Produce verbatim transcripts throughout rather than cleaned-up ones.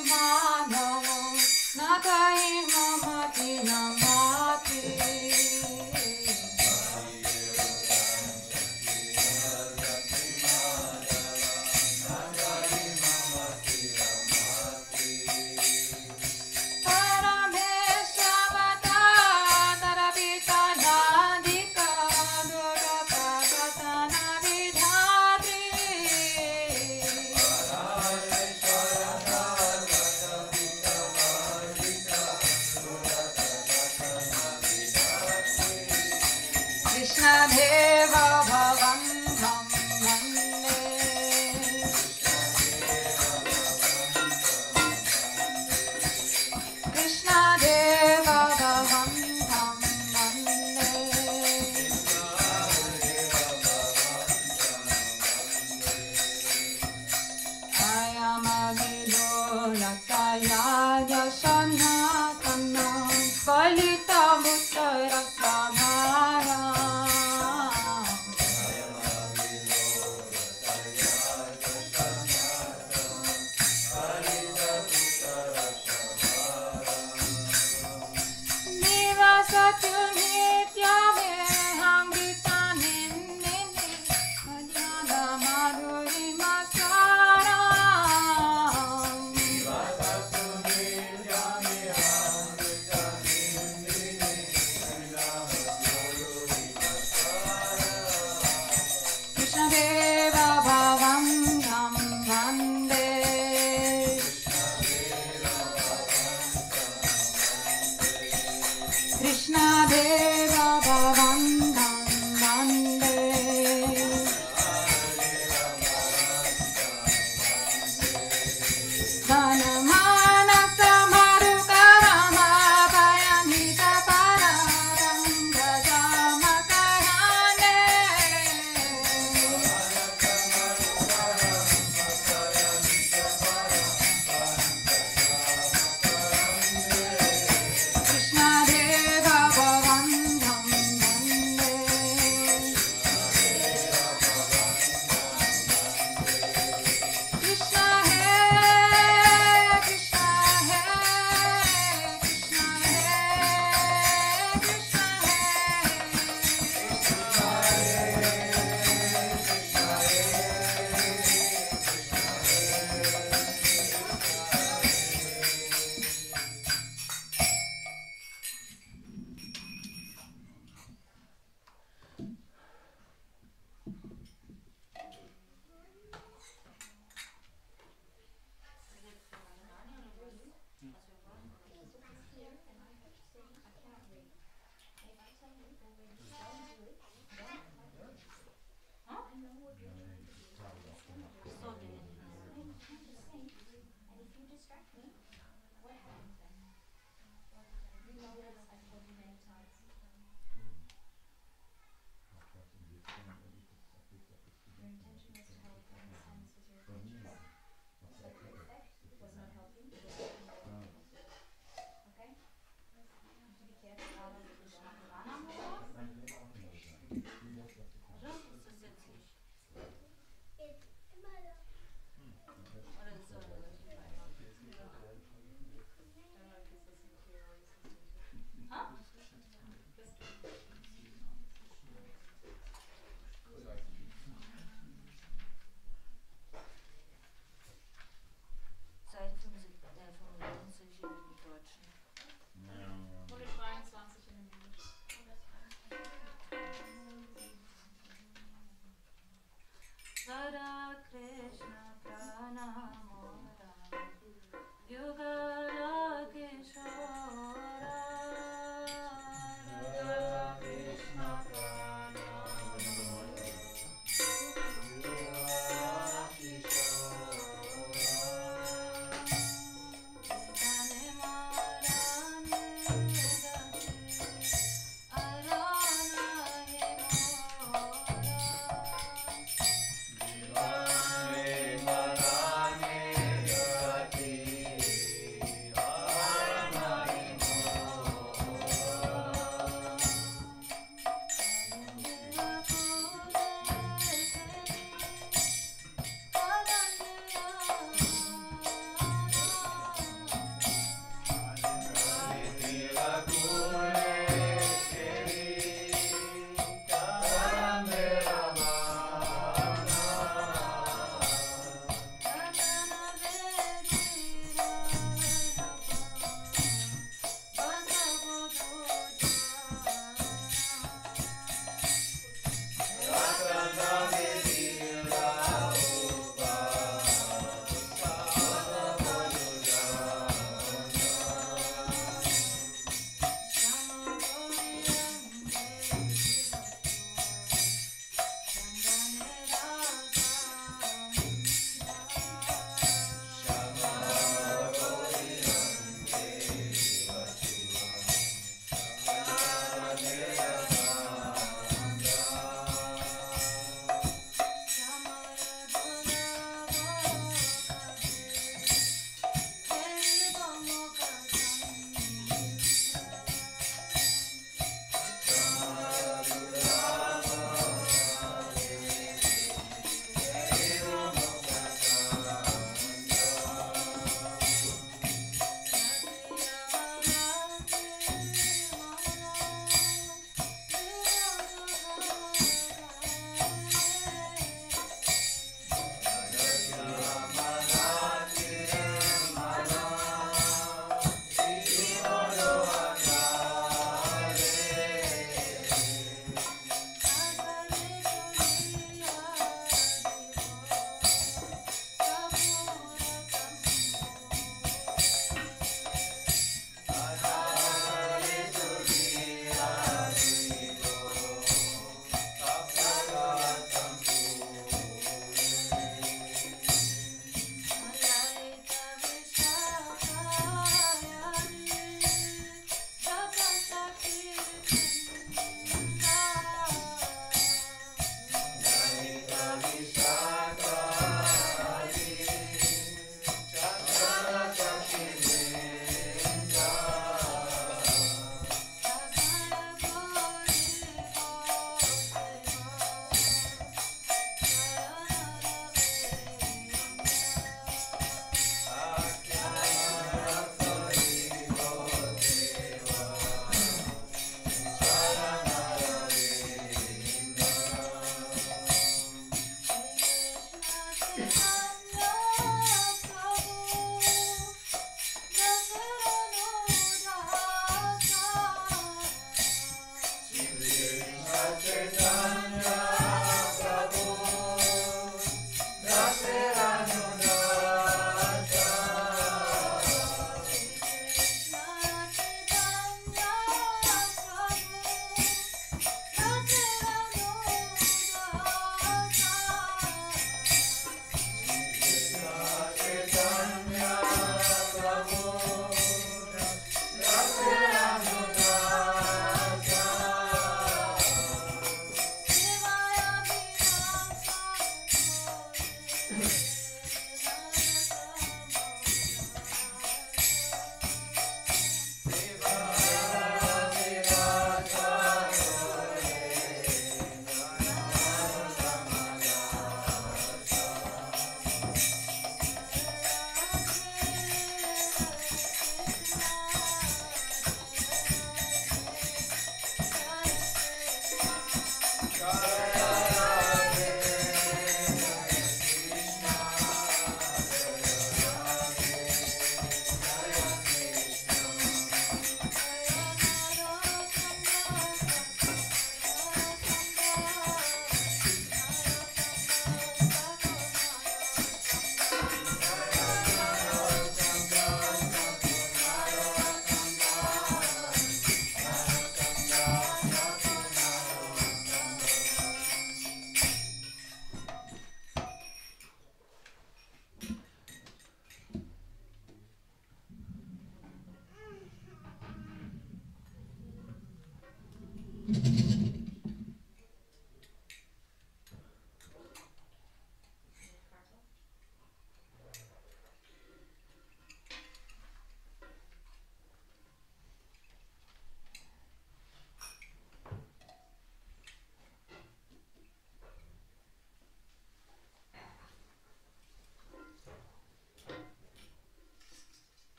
Immer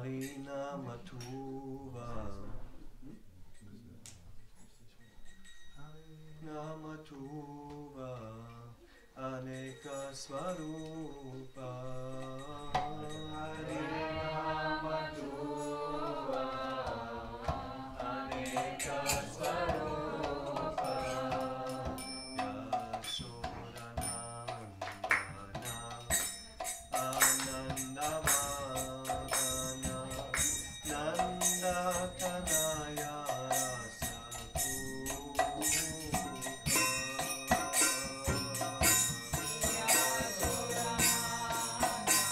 Harinamatuva Namatuva Aneka Swarupa Harinamatuva Aneka Swarupa Yashodanandana Anandamagana Nandakanaya Rasakupa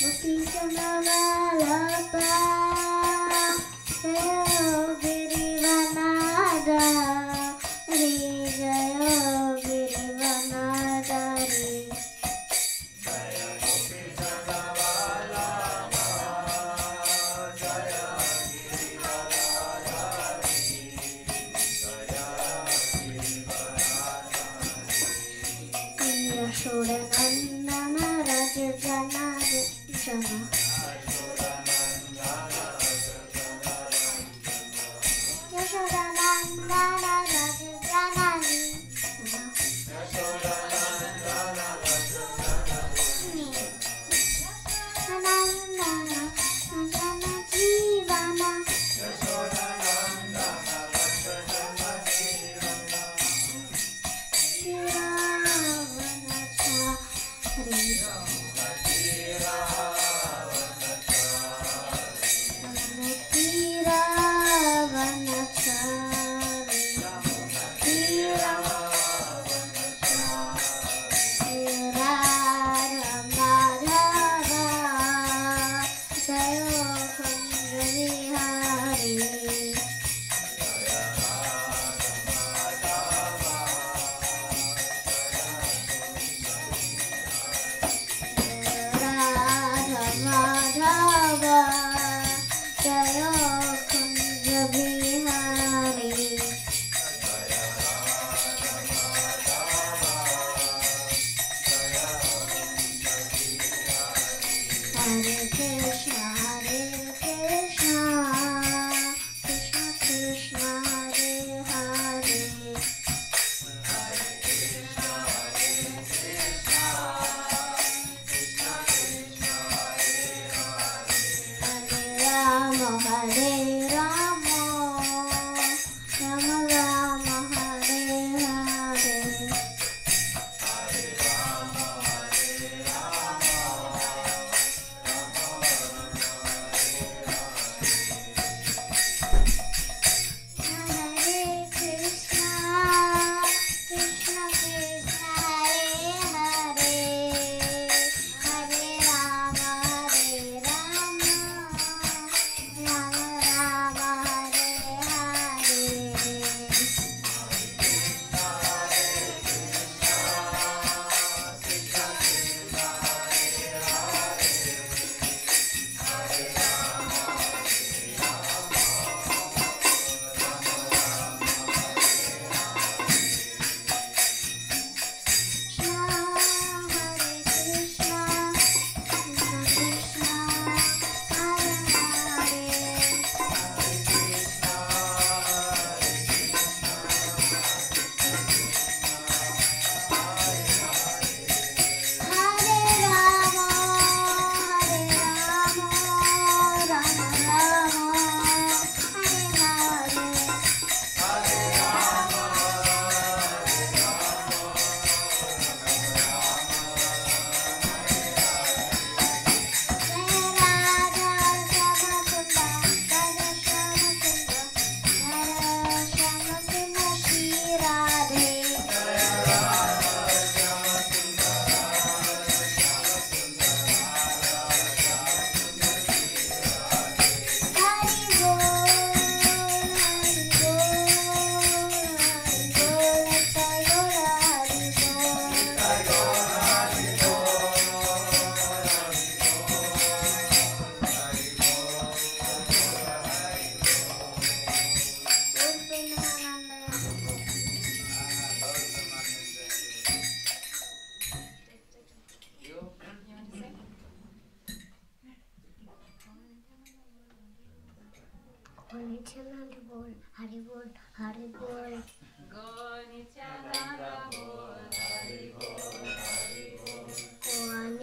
Nityananda bol, Hari bol, Hari bol. Go Nityananda bol, Hari bol, Hari bol. Go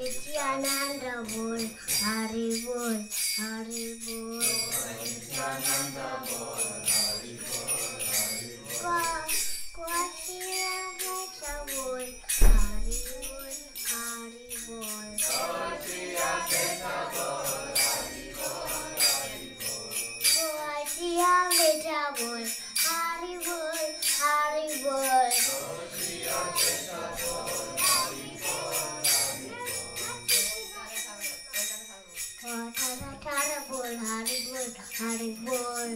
Nityananda bol, Hari bol, Hari bol. Nityananda bol, Hari bol, Hari bol. Go Go Nityananda bol, Hari bol, Hari bol. Go Nityananda bol, Hari bol, Hari bol. Go Nityananda bol, Hari bol, Hari bol. Go Nityananda bol, Hari bol, Hari bol. Hari बोल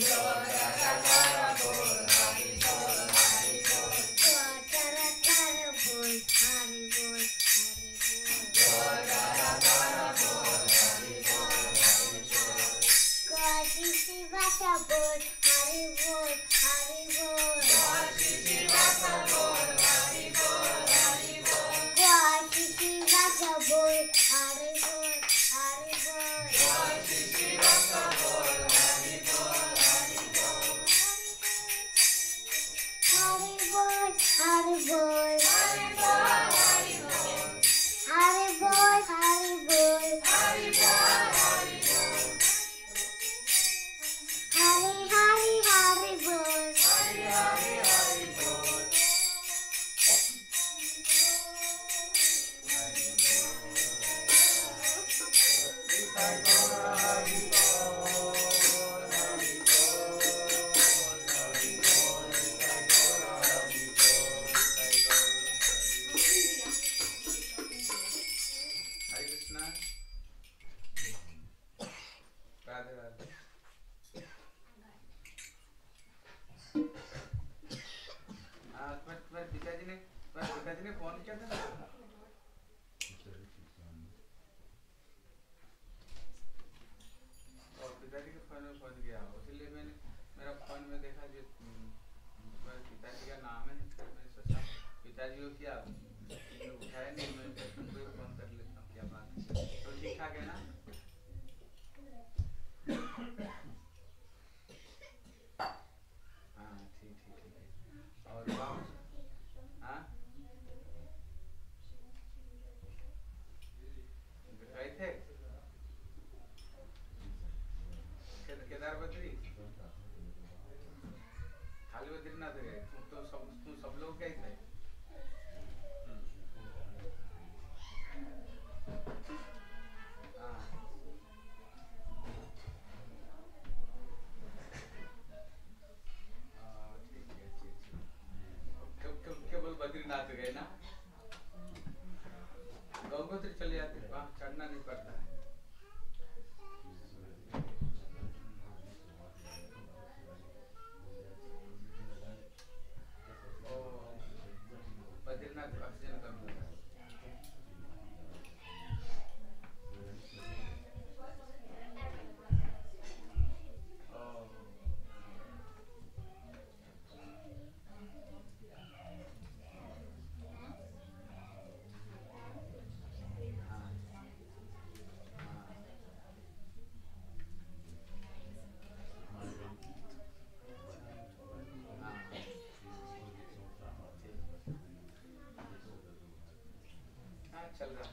चल रहा है।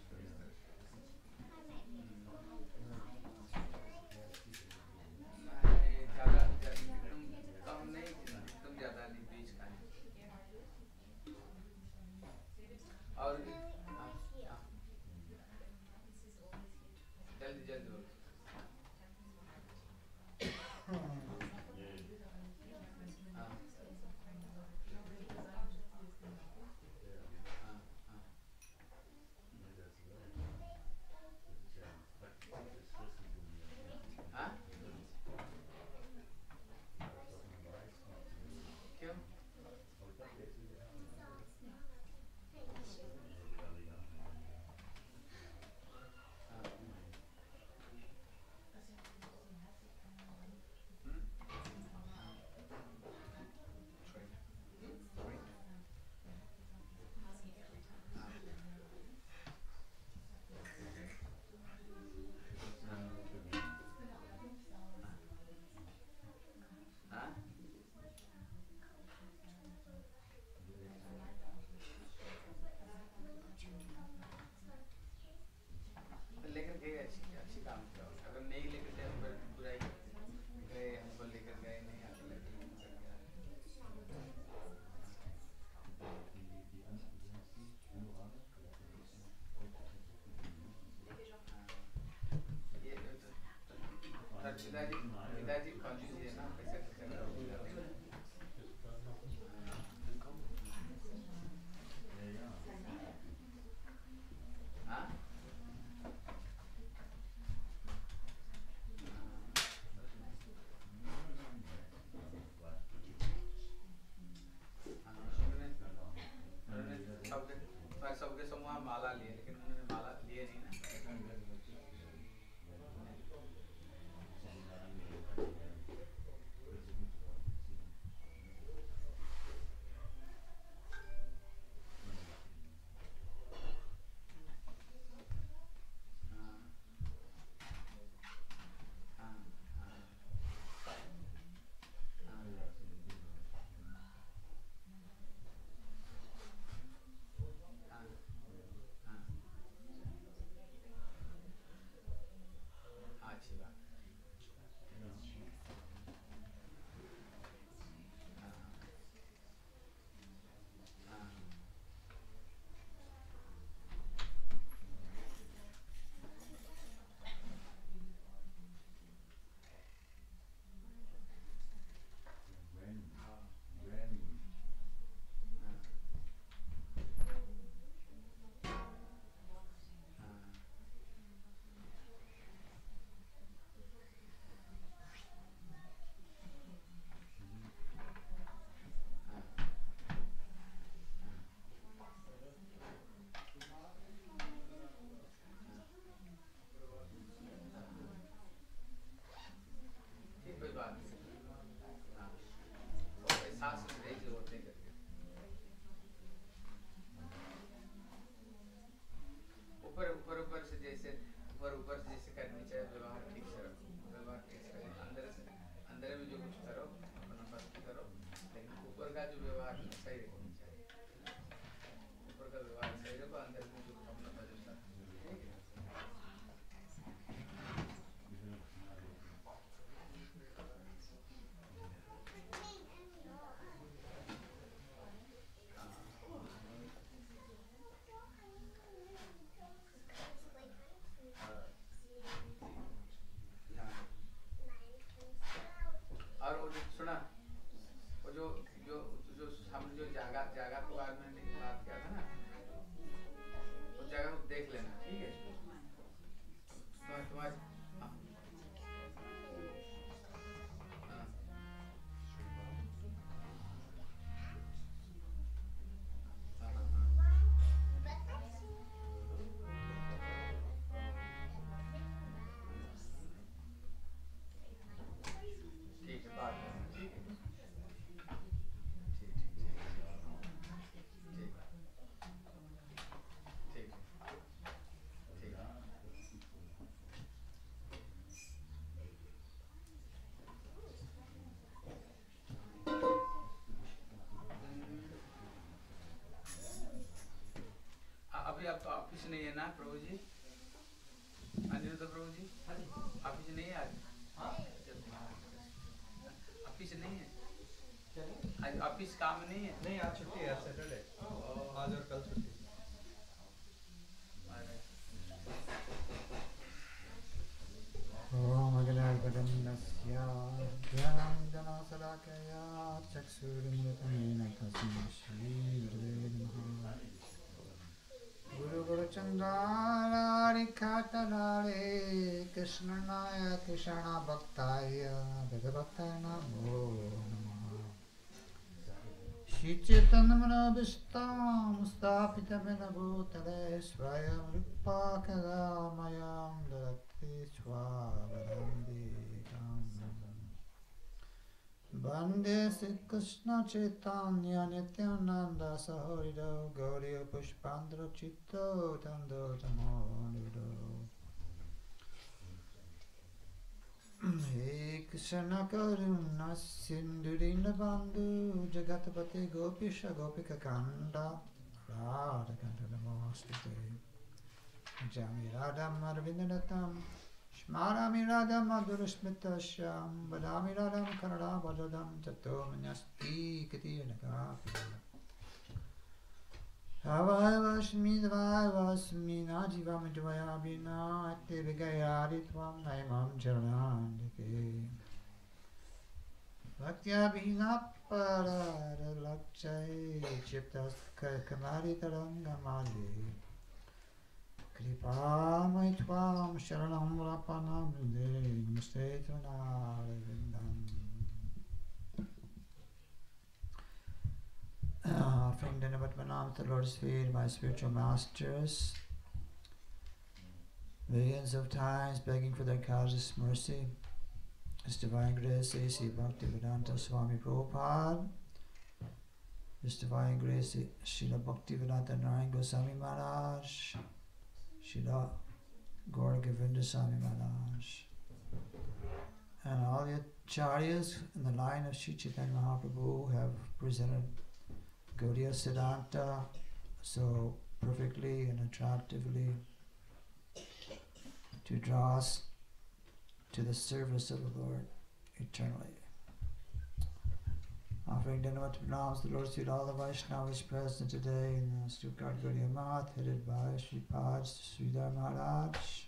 ज़्यादा एकदम कम नहीं, एकदम ज़्यादा नहीं, बीच का है। और जल्दी जल्दी लेकर गए, अच्छी अच्छी काम किया। अगर नहीं लेकर गए तो बुराई गए, हमको लेकर गए नहीं, आगे लेकर गया। ये पिताजी पिताजी कॉल लीजिए ना, पैसा आपका ऑफिस नहीं है ना प्रभु जी? अनिरुद्ध प्रभु जी ऑफिस नहीं है आज? ऑफिस नहीं है आज? ऑफिस काम नहीं है? नहीं, आज छुट्टी है, सैटरडे। आज और कल छुट्टी। Om Agadagadaminasya Dhyanam Dhanasalakaya Chaksurimritamena Tasma Shri Gurave Namaha Guru Guru Chandara Katalare Krishna Naya Krishna Bhaktaya Vedabhaktaya Namo Namaha Shri Chaitanya Manabhistam Mustapita Benabhutale Swayam Rupa Kadamayam Dadati Swavadandikam Bande Sri Krishna Chaitanya Nityananda Saharido Gauriya Pushpandra Chitta Tando Tamonido He Krishna Karuna Sindurina Bandhu Jagatapati Gopisha Gopika Kanda Radha Kanda Namostite Jami Radha Madhavindanatam Shmarami Radha Madhurasmitashyam Badami Radha Karada Badadam Tato Manyasti Katirnakapi Havayavashmi Dvayavasmi Najivam Dvayabhina Ate Vigayaditvam Naimam Charanandike Bhaktya Bhina Parara Lakchay Chiptas Kamari Tarangamali Kripa Maitvam Sharanam Rapanam Namaste Tvanarvindam Offering Dhanavat Manam to the Lord's feet, my spiritual masters, millions of times begging for their causeless mercy, His Divine Grace A C Bhaktivedanta Swami Prabhupada, His Divine Grace Srila Bhaktivedanta Narayan Goswami Maharaj, Srila Gaura Govinda Swami Maharaj, and all the acharyas in the line of Sri Chaitanya Mahaprabhu who have presented Gaudiya Siddhanta so perfectly and attractively to draw us to the service of the Lord eternally. Offering Dhanavat Pranams to the Lord's feet, all the Vaishnavas present today in the Stuttgart Gaudiya Math, headed by Sri Pad Sridhar Maharaj.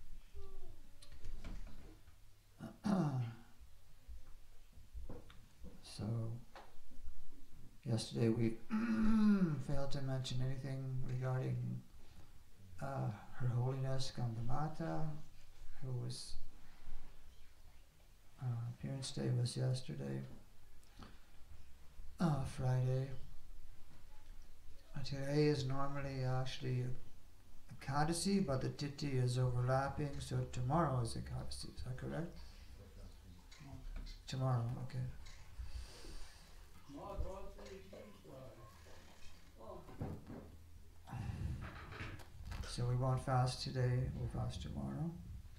So, yesterday we failed to mention anything regarding uh, Her Holiness Gandamata, who was, uh, appearance day was yesterday, uh, Friday. Uh, today is normally actually Ekadasi, but the Tithi is overlapping, so tomorrow is Ekadasi, is that correct? Tomorrow, okay. So we won't fast today, we'll fast tomorrow.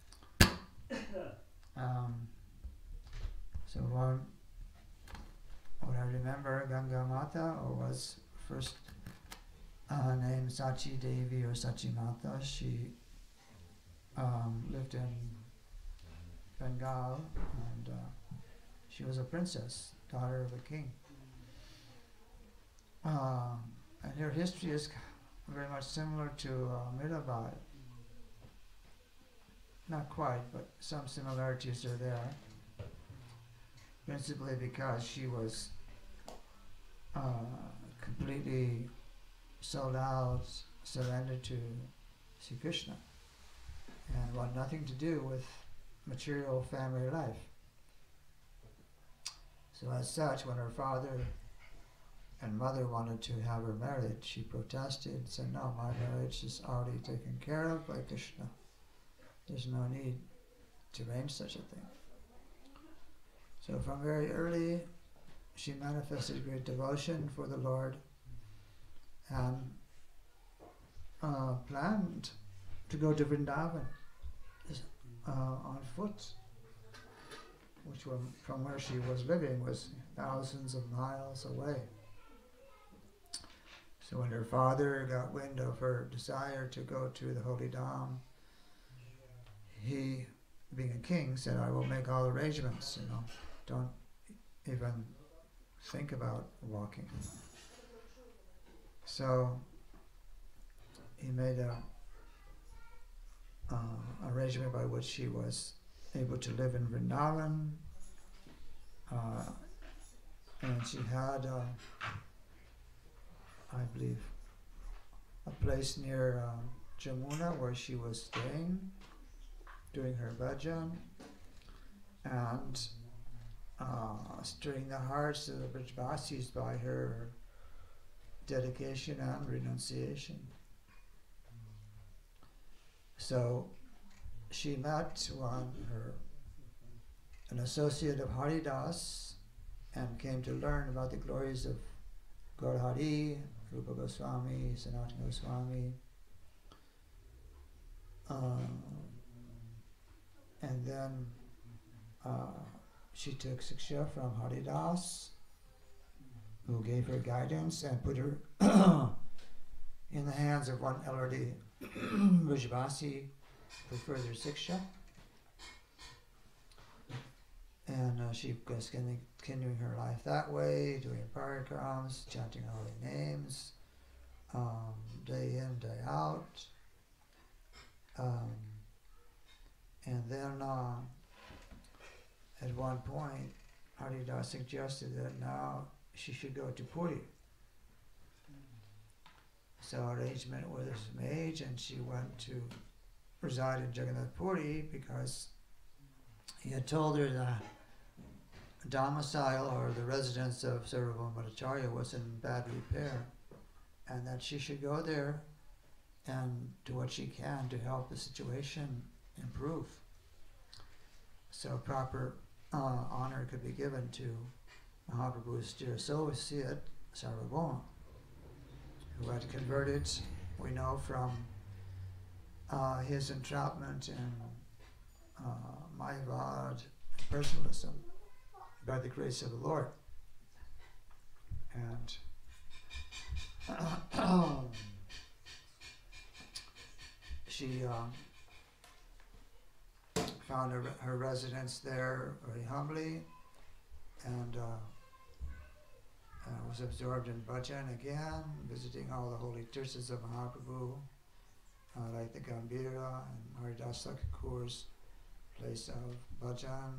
Um, so what, what I remember, Ganga Mata, or was first uh, named Sachi Devi or Sachi Mata. She um, lived in Bengal, and uh, she was a princess, daughter of a king. Um, and her history is very much similar to uh, Mirabai. Not quite, but some similarities are there. Principally because she was uh, completely sold out, surrendered to Sri Krishna, and wanted nothing to do with material family life. So as such, when her father and mother wanted to have her married, she protested and said, no, my marriage is already taken care of by Krishna. There's no need to arrange such a thing. So from very early, she manifested great devotion for the Lord and uh, planned to go to Vrindavan uh, on foot, which were, from where she was living was thousands of miles away. So when her father got wind of her desire to go to the Holy Dham, he, being a king, said, I will make all arrangements, you know, don't even think about walking. So he made a uh, arrangement by which she was able to live in Vrindavan, uh, and she had, uh, I believe, a place near uh, Jamuna where she was staying, doing her bhajan, and uh, stirring the hearts of the Brajvasis by her dedication and renunciation. So she met one, her, an associate of Haridas, and came to learn about the glories of Gaur Hari, Rupa Goswami, Sanatana Goswami. Um, and then uh, she took Siksha from Haridas, who gave her guidance and put her in the hands of one elderly Brajvasi for further Siksha. And uh, she was continuing her life that way, doing parikrams, chanting holy names, um, day in, day out. Um, and then uh, at one point, Haridas suggested that now she should go to Puri. So arrangement was made, and she went to reside in Jagannath Puri because he had told her that domicile or the residence of Sarvabhauma Bhattacharya was in bad repair, and that she should go there and do what she can to help the situation improve. So proper uh, honor could be given to Mahaprabhu's dear associate, Sarvabhauma, who had converted, we know from uh, his entrapment in uh, Mayavad personalism, by the grace of the Lord. And uh, she uh, found her, her residence there very humbly, and uh, uh, was absorbed in bhajan again, visiting all the holy tirthas of Mahaprabhu, uh, like the Gambhira and Haridas Thakur's place of bhajan.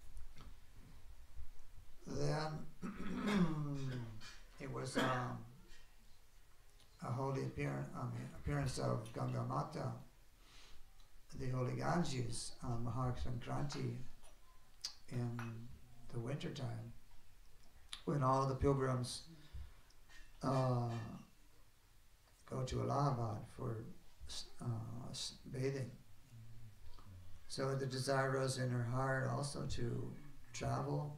Then it was um, a holy appearance, I mean, appearance of Ganga Mata, the holy Ganges, on Mahar Sankranti in the winter time, when all the pilgrims uh, go to Allahabad for uh, bathing. So the desire rose in her heart also to travel.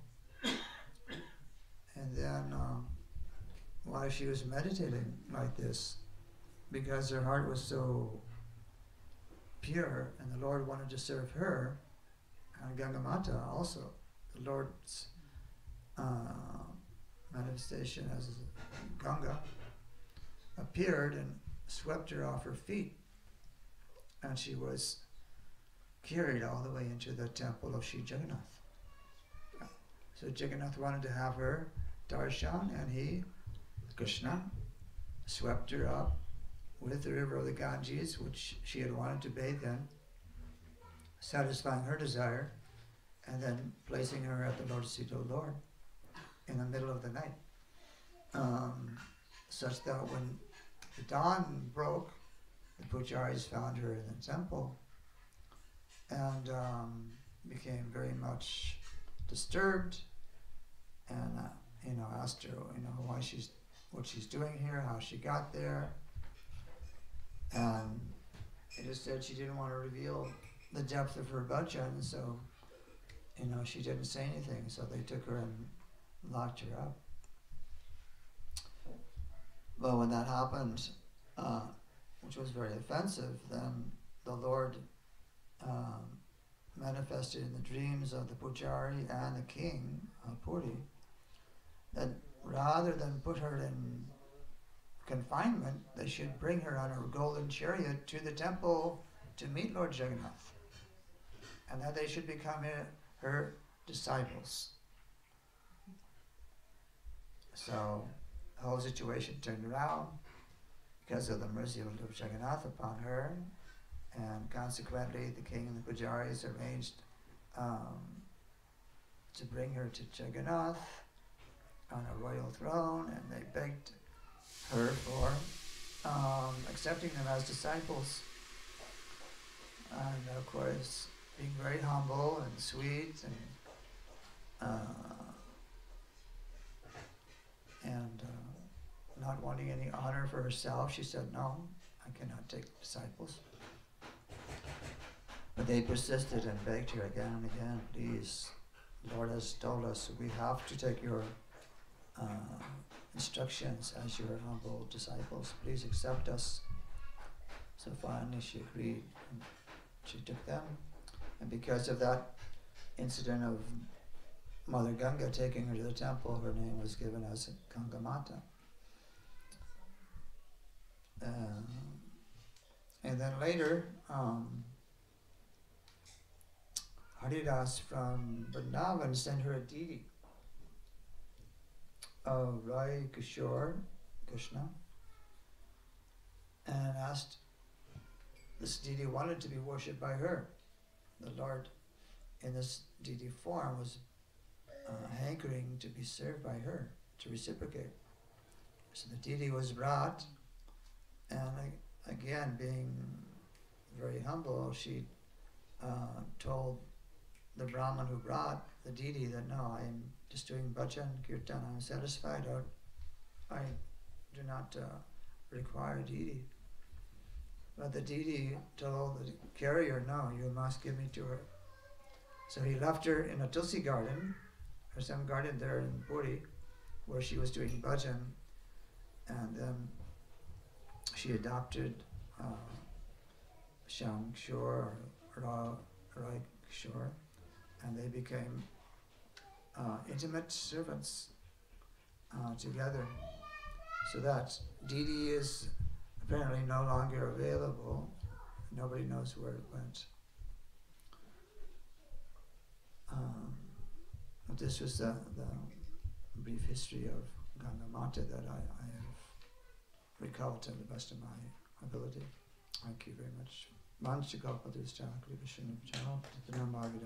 And then um, while she was meditating like this, because her heart was so pure and the Lord wanted to serve her, and Gangamata also, the Lord's uh, manifestation as Ganga, appeared and swept her off her feet, and she was carried all the way into the temple of Sri Jagannath. So Jagannath wanted to have her darshan, and he, Krishna, swept her up with the river of the Ganges, which she had wanted to bathe in, satisfying her desire, and then placing her at the lotus feet of the Lord in the middle of the night, um, such that when the dawn broke, the pujaris found her in the temple and um, became very much disturbed, and uh, you know, asked her, you know, why she's, what she's doing here, how she got there, and it just said she didn't want to reveal the depth of her bhajan, so you know, she didn't say anything. So they took her and locked her up. But when that happened, uh, which was very offensive, then the Lord um, manifested in the dreams of the Pujari and the king of Puri, that rather than put her in confinement, they should bring her on a golden chariot to the temple to meet Lord Jagannath, and that they should become her, her disciples. So the whole situation turned around because of the mercy of Lord Jagannath upon her, and consequently the king and the pujaris arranged um, to bring her to Jagannath on a royal throne, and they begged her for um, accepting them as disciples. And of course, being very humble and sweet and uh, and uh, not wanting any honor for herself, she said, "No, I cannot take disciples." But they persisted and begged her again and again, "Please, the Lord has told us we have to take your uh, instructions as your humble disciples. Please accept us." So finally she agreed, and she took them. And because of that incident of Mother Ganga taking her to the temple, her name was given as Ganga Mata. Uh, and then later, um, Haridas from Vrindavan sent her a deity of Rai Kishore, Krishna, and asked, this deity wanted to be worshipped by her. The Lord in this deity form was uh, hankering to be served by her, to reciprocate. So the deity was brought, and uh, again, being very humble, she uh, told the Brahmin who brought the deity that, "No, I am just doing bhajan, kirtan, I am satisfied, or I do not uh, require a deity." But the deity told the carrier, "No, you must give me to her." So he left her in a tulsi garden, or some garden there in Puri, where she was doing bhajan, and then she adopted uh, Sham Kishore or Ra, Rai Kishore, and they became uh, intimate servants uh, together. So that deity is apparently no longer available. Nobody knows where it went. Um, but this was the, the brief history of Ganga Mata that I, I have recalled to the best of my ability. Thank you very much. Manchikapadrischa Kripashanam Channel, Tatanamagida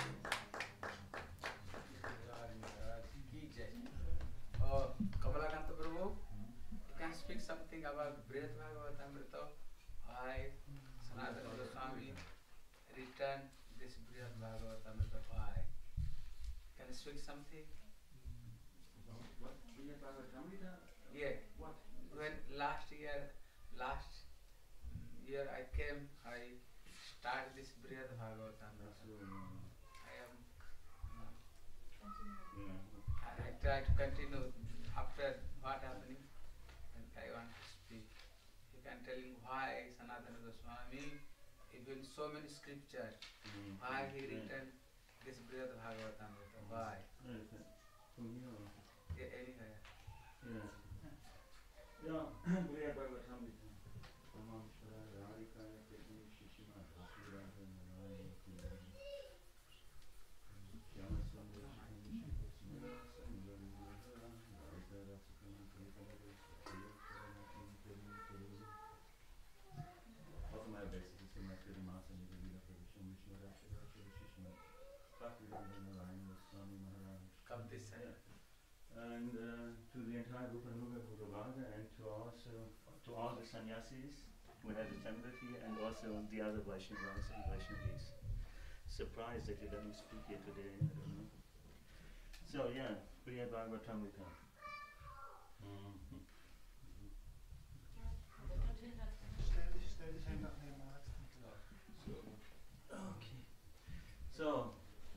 Uh, Kamalakanta Prabhu, you can speak something about Brihad Bhagavatamrita. I, Sanatana Goswami, returned this Brihad Bhagavatamrita. Why? Can you speak something? What? Brihad Bhagavatamrita? Yeah. What? When last year, last year I came, I started this Brihad Bhagavatamrita. I am. Uh, I try to continue after what happening, and I want to speak. You can tell him why Sanatana Goswami, even so many scriptures, Mm. why he Yeah. written this Brihad Bhagavatamrita, why? Yeah, from here. Yeah, anywhere. Yeah. Yeah, Brihad Bhagavatamrita. Tamam Shara Radhikaya Tekni Shishima Rasudara Narayan Kudari. Shyama Sundar Shikani Shikasmira Sangam Mahara Radha Rasukana Kripanadu Satya Sharana Kinkarim Kuru. Also my best is in my Kiri Masa Nidavila Pravisham Vishnu Rashida Shishma Bhaktivedanta Narayan Goswami Maharaj. Come this side. And uh, to the entire Rupanuga Bhagavaga, and to also to all the sannyasis who have assembled here, and also the other Vaishnavas and Vaishnavis. Surprised that you let me speak here today, I don't know. So yeah, Brihad Bhagavatamrita. Mm-hmm. Okay. So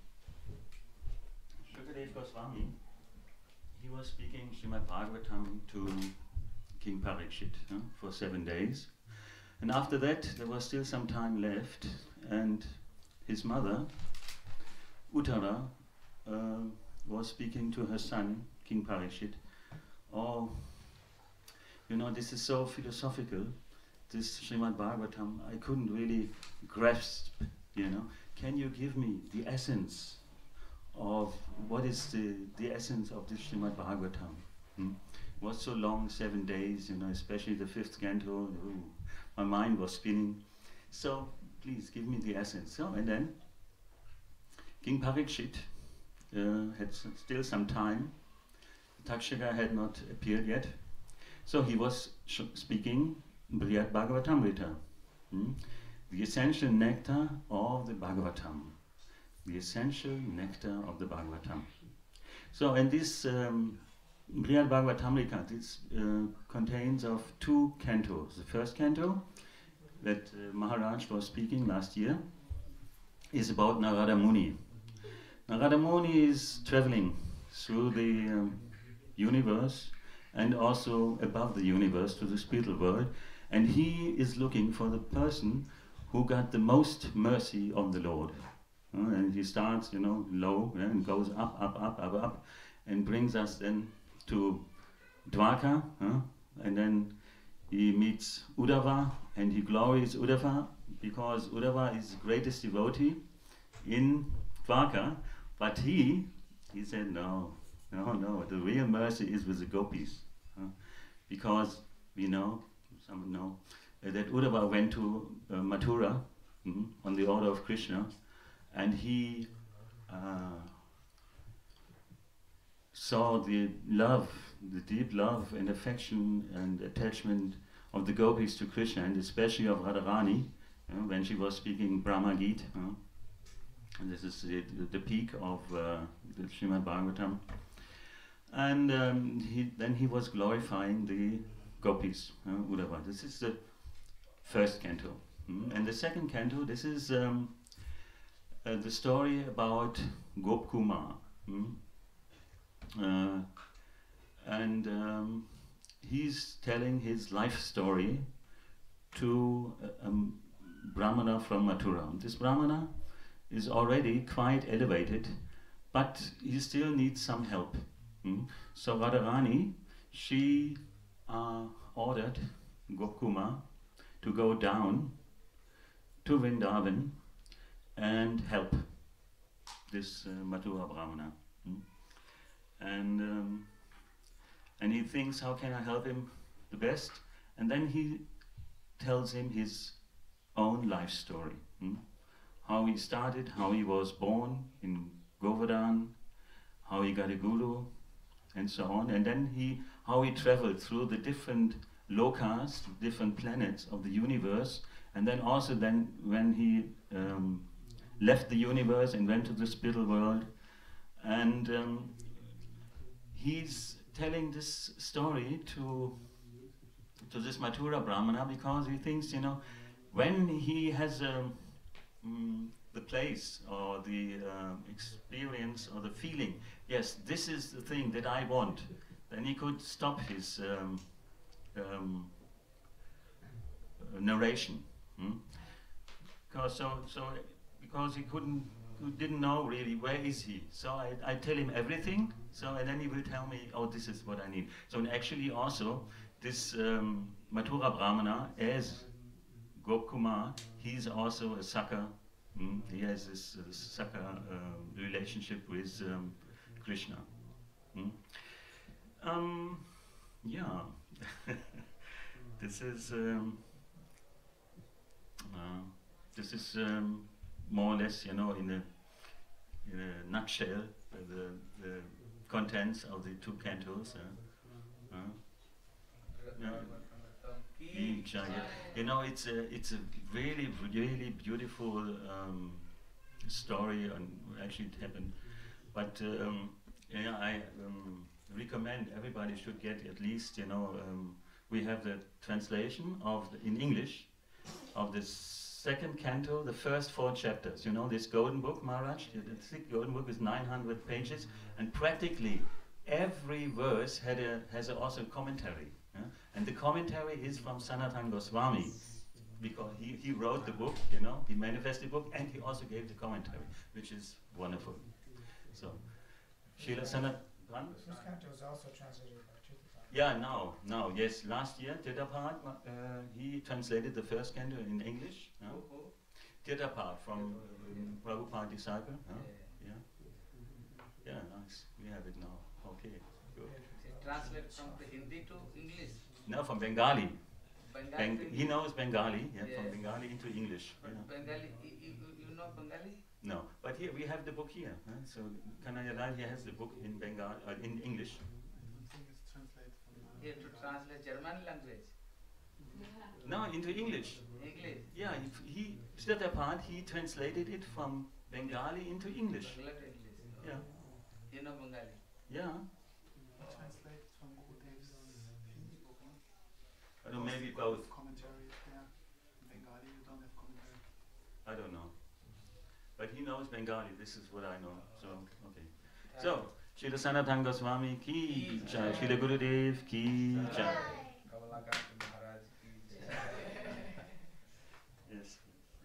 Shukadev Goswami, he was speaking Srimad Bhagavatam to King Parikshit huh, for seven days. And after that, there was still some time left, and his mother, Uttara, uh, was speaking to her son, King Parikshit. Oh, you know, this is so philosophical, this Srimad Bhagavatam, I couldn't really grasp, you know. Can you give me the essence of what is the, the essence of this Srimad Bhagavatam? Hmm? It was so long, seven days, you know, especially the fifth canto. Ooh, my mind was spinning. So please give me the essence. So, and then King Parikshit uh, had s- still some time. Takshaka had not appeared yet. So he was sh- speaking Brihad Bhagavatamrita, hmm? the essential nectar of the Bhagavatam. The essential nectar of the Bhagavatam. So, and this um, Brihad Bhagavatamrita, this uh, contains of two cantos. The first canto that uh, Maharaj was speaking last year is about Narada Muni. Narada Muni is traveling through the um, universe and also above the universe to the spiritual world, and he is looking for the person who got the most mercy of the Lord. Uh, and he starts, you know, low, yeah, and goes up, up, up, up, up, and brings us then to Dwarka, uh, and then he meets Uddhava, and he glories Uddhava, because Uddhava is the greatest devotee in Dwarka, but he, he said, no, no, no, the real mercy is with the gopis, uh, because we know, some know, uh, that Uddhava went to uh, Mathura mm, on the order of Krishna, and he uh, saw the love, the deep love and affection and attachment of the gopis to Krishna, and especially of Radharani, uh, when she was speaking Brahma Gita. Uh, and this is the, the peak of uh, the Srimad Bhagavatam. And um, he, then he was glorifying the gopis, uh, Uddhava. This is the first canto. Mm. And the second canto, this is um, uh, the story about Gop Kumar. Mm. Uh, and um, he's telling his life story to a, a Brahmana from Mathura. This Brahmana is already quite elevated, but he still needs some help. Mm. So Radharani, she uh, ordered Gopkumar to go down to Vrindavan and help this uh, Mathura Brahmana. Mm. And um, and he thinks, how can I help him the best? And then he tells him his own life story. Hmm? How he started, how he was born in Govardhan, how he got a guru, and so on. And then he, how he traveled through the different lokas, different planets of the universe. And then also then when he um, left the universe and went to the spiritual world. And um, he's telling this story to to this Mathura Brahmana because he thinks, you know, when he has um, mm, the place or the uh, experience or the feeling, yes, this is the thing that I want, then he could stop his um, um, narration. Hmm? Because so so because he couldn't. Who didn't know really where is he. So I, I tell him everything, so and then he will tell me, oh, this is what I need. So and actually also, this um, Mathura Brahmana, as Gopkumar, he's also a Sakha. Mm, he has this uh, Sakha uh, relationship with um, Krishna. Mm. Um, yeah, this is um, uh, this is. Um, more or less, you know, in a in a nutshell, uh, the the contents of the two cantos. Uh, uh, yeah. Ki Jai. You know, it's a it's a really really beautiful um, story, and actually it happened. But um, yeah, I um, recommend everybody should get at least, you know, um, we have the translation of the, in English of this. Second canto, the first four chapters. You know, this golden book, Maharaj, the thick golden book is nine hundred pages, and practically every verse had a, has a also commentary. Yeah? And the commentary is from Sanatana Goswami, because he, he wrote the book, you know, he manifested the book, and he also gave the commentary, which is wonderful. So, Srila Sanatana. This canto is also translated by Chittapati. Yeah, now, now, yes. Last year, Tedapad, uh, he translated the first canto in English. Who, Huh? who? Tedapad from um, Prabhupada disciple. Huh? Yeah. Yeah, yeah, nice. We have it now. Okay, good. He translate from the Hindi to English. Now from Bengali. Bengali. Beng- to he English. knows Bengali, yeah, Yeah. from Bengali into English. But Yeah. Bengali, you, you, you know Bengali? No, but here we have the book here. Huh? So Kanayalal here has the book in Bengal, uh, in English. You have to translate German language. No, into English. English. Yeah, he, he Siddhartha, he translated it from Bengali into English. Bengali to English. Yeah, You know Bengali? yeah. Translate from Gurudev's Hindi book, no? I don't know, maybe both. Commentary, yeah. Bengali, you don't have commentary. I don't know. But he knows Bengali, this is what I know. So, okay. So, Srila Sanatana Goswami ki jai, Srila Gurudev ki jai. Kamalakanta Maharaj ki jai. Yes.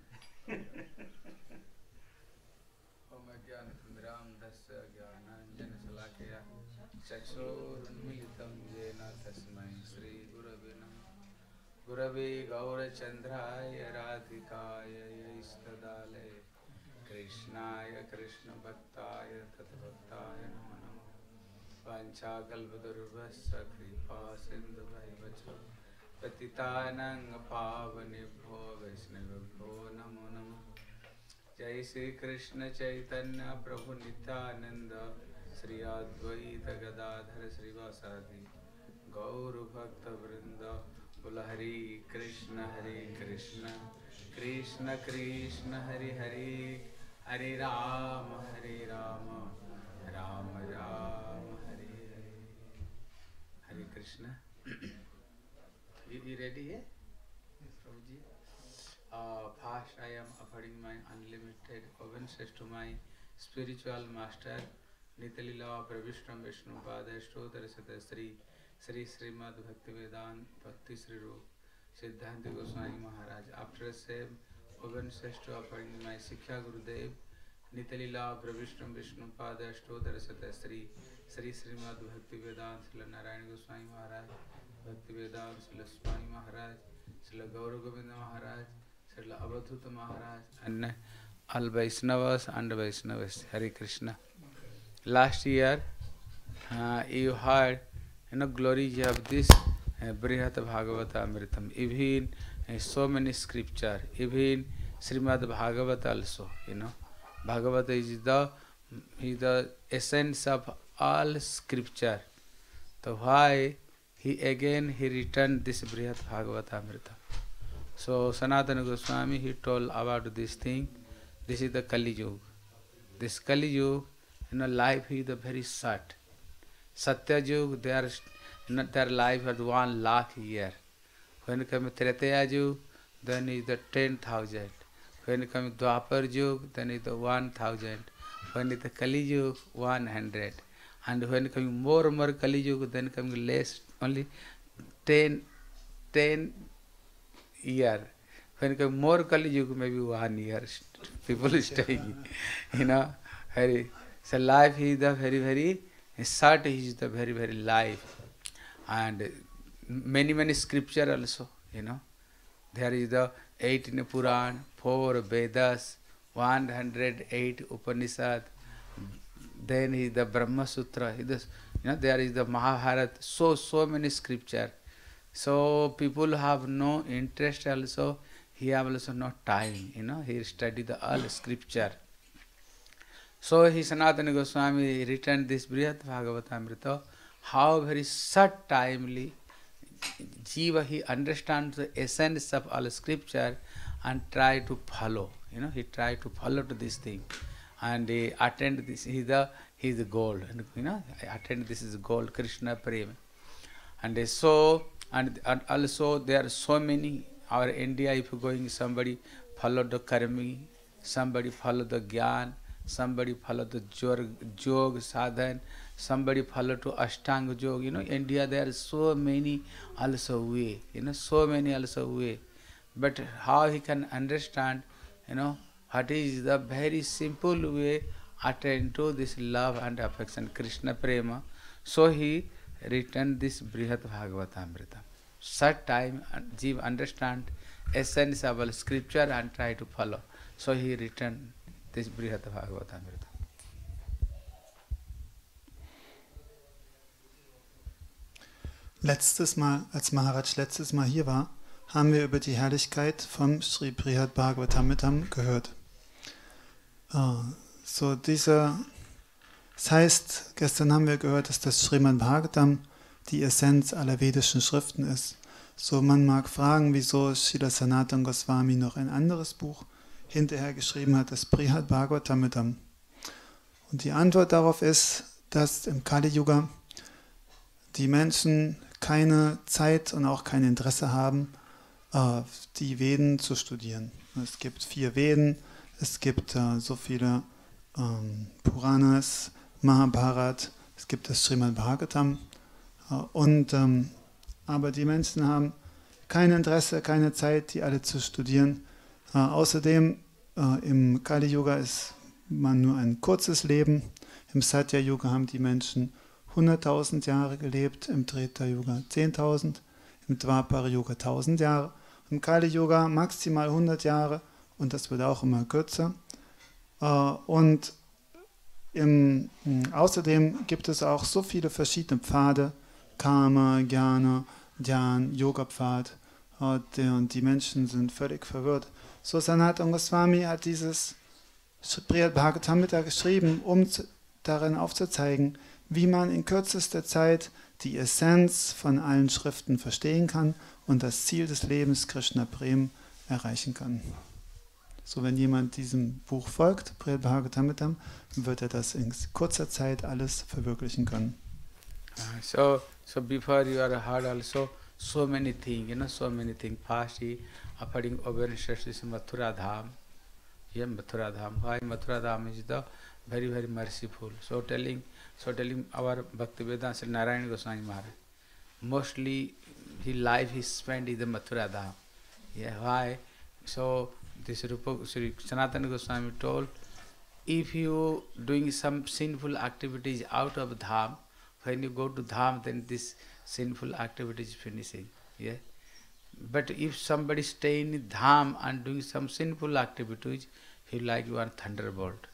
Om Ajnanatimiram Dasya Jnananjana Salakaya Chakshurunmilitam Yena Tasmai Shri Gurave Namah Gurave Gaurachandraya Radhikaya Istadale Krishnaya Krishna Bhaktaya Tatbhaktaya Namo Namo Vancha Kalpadurvasya Kripa Sindhu Vacha Patitanang Pavanibho Vaishnavibho Namo Namo Jai Sri Krishna Chaitanya Prabhu Nityananda Sri Advaita Gadadhara Srivasadi Gauru Bhakta Vrinda Bola Hari Krishna Hari Krishna Krishna Krishna Hari Hari Hari Rama Hari Rama Rama Rama Hari Hari Hari Krishna. You, you ready here? Yes, Prabhuji. Uh, first, I am offering my unlimited obeisances to my spiritual master, Nitalila Pravishram Vishnu Pada Stotara Sata Sri Sri Srimad Bhaktivedanta Bhakti Sri Rup Siddhanta Goswami Maharaj. After the same obeisances to offering my Sikha Gurudev, Nitalila Pravishram Vishnu Pada Stotara Sata Sri Sri Srimad Bhaktivedanta Srila Narayana Goswami Maharaj, Bhaktivedanta Srila Swami Maharaj, Srila Gaura Govinda Maharaj, Srila Avadhuta Maharaj, and all Vaishnavas and Vaishnavas. Hare Krishna. Last year, uh, you heard, you know, glories of this uh, Brihat Bhagavata Amritam. Even uh, so many scripture, even Srimad Bhagavata also, you know. Bhagavata is the, is the essence of all scripture. So why he again he returned this Brihat Bhagavata Amritam. So Sanatana Goswami, he told about this thing. This is the Kali Yuga. This Kali Yuga, you know, life is the very short. Satya Yuga, their, you know, their life is one lakh year. When it comes to Tretaya Yuga, then is the ten thousand. When it comes to Dwapar Yuga, then is the one thousand. When it is the Kali Yuga, one hundred. And when it comes more and more Kali Yuga, then comes less, only ten, ten year. When it comes more Kali Yuga, maybe one year, people staying, you know. Very, so life is the very, very, short is the very, very life. And many, many scripture also, you know. There is the eighteen Puran, four Vedas, one hundred eight Upanishad, then is the Brahma Sutra, you know, there is the Mahabharata, so, so many scripture. So people have no interest also, he have also no time, you know, he study the all scripture. So he Sanatana Goswami written this Brihat Bhagavatamrita, how very short timely Jiva he understands the essence of all scripture and try to follow, you know, he try to follow to this thing. And he attend this, he the he is the goal, and you know, I attend this is goal, Krishna Prema. And so, and, and also there are so many, our India, if going, somebody follow the karmi, somebody follow the gyan, somebody follow the jog, jog sadhan, somebody follow to ashtanga jog, you know, India there are so many also way, you know, so many also way. But how he can understand, you know, what is the very simple way attend to this love and affection, Krishna Prema. So he written this Brihat Bhagavatamrita. Such time Jiva understand essence of scripture and try to follow. So he written this Brihat Bhagavatamrita. Letztes Mal, als Maharaj letztes Mal hier war, haben wir über die Herrlichkeit vom Sri Brihad Bhagavatamritam gehört. Uh, so dieser, das heißt, gestern haben wir gehört, dass das Srimad Bhagavatam die Essenz aller vedischen Schriften ist. So man mag fragen, wieso Srila Sanatana Goswami noch ein anderes Buch hinterher geschrieben hat, das Brihad Bhagavatamritam. Und die Antwort darauf ist, dass im Kali Yuga die Menschen keine Zeit und auch kein Interesse haben, die Veden zu studieren. Es gibt vier Veden, es gibt uh, so viele ähm, Puranas, Mahabharat, es gibt das Srimad Bhagavatam, uh, und, ähm, aber die Menschen haben kein Interesse, keine Zeit, die alle zu studieren. Uh, außerdem uh, im Kali Yuga ist man nur ein kurzes Leben, im Satya Yuga haben die Menschen hunderttausend Jahre gelebt, im Treta Yuga zehntausend, im Dwapara Yuga tausend Jahre, im Kali Yuga maximal hundert Jahre und das wird auch immer kürzer. Und im, außerdem gibt es auch so viele verschiedene Pfade, Karma, Jnana, Dhyan, Yoga-Pfad, und die Menschen sind völlig verwirrt. So Sanatana Goswami hat dieses Brihad Bhagavatamrita geschrieben, um darin aufzuzeigen, wie man in kürzester Zeit die Essenz von allen Schriften verstehen kann und das Ziel des Lebens, Krishna Prem, erreichen kann. So, wenn jemand diesem Buch folgt, Brihad Bhagavatamritam, wird er das in kurzer Zeit alles verwirklichen können. Uh, so, so before you are heard also so many things, you know, so many things. Past, offering obeisances is Mathura Dham. Yeah, Mathura Dham. Why Mathura Dham is the very, very merciful. So telling, so telling our Bhaktivedanta Sri Narayana Goswami Maharaj, mostly his life he spent in the Mathura Dham. Yeah, why? So this Rupa Sri Sanatana Goswami told, if you doing some sinful activities out of Dham, when you go to Dham, then this sinful activity is finishing. Yeah. But if somebody stay in Dham and doing some sinful activities, he like one thunderbolt.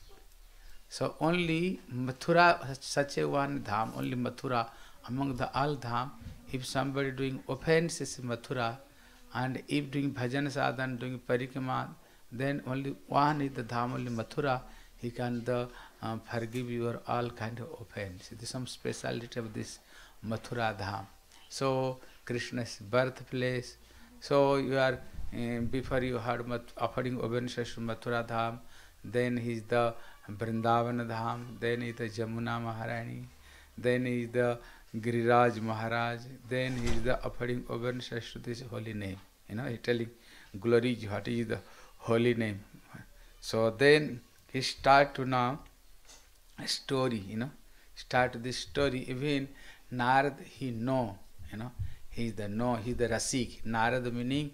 So only Mathura, such a one Dham, only Mathura, among the all Dham, if somebody doing offenses in Mathura, and if doing bhajan sadhan, doing parikrama, then only one is the Dham, only Mathura, he can the, uh, forgive your all kind of offense. It is some speciality of this Mathura Dham. So Krishna's birthplace. So you are, uh, before you heard offering obeisances to Mathura Dham, then he is the Vrindavan Dham, then is the Jamuna Maharani, then is the Giriraj Maharaj, then he is the offering obeisances to this holy name. You know, he telling glory what is the holy name. So then he start to now story, you know, start this story. Even Narad he know, you know, he is the know, he is the Rasik. Narad meaning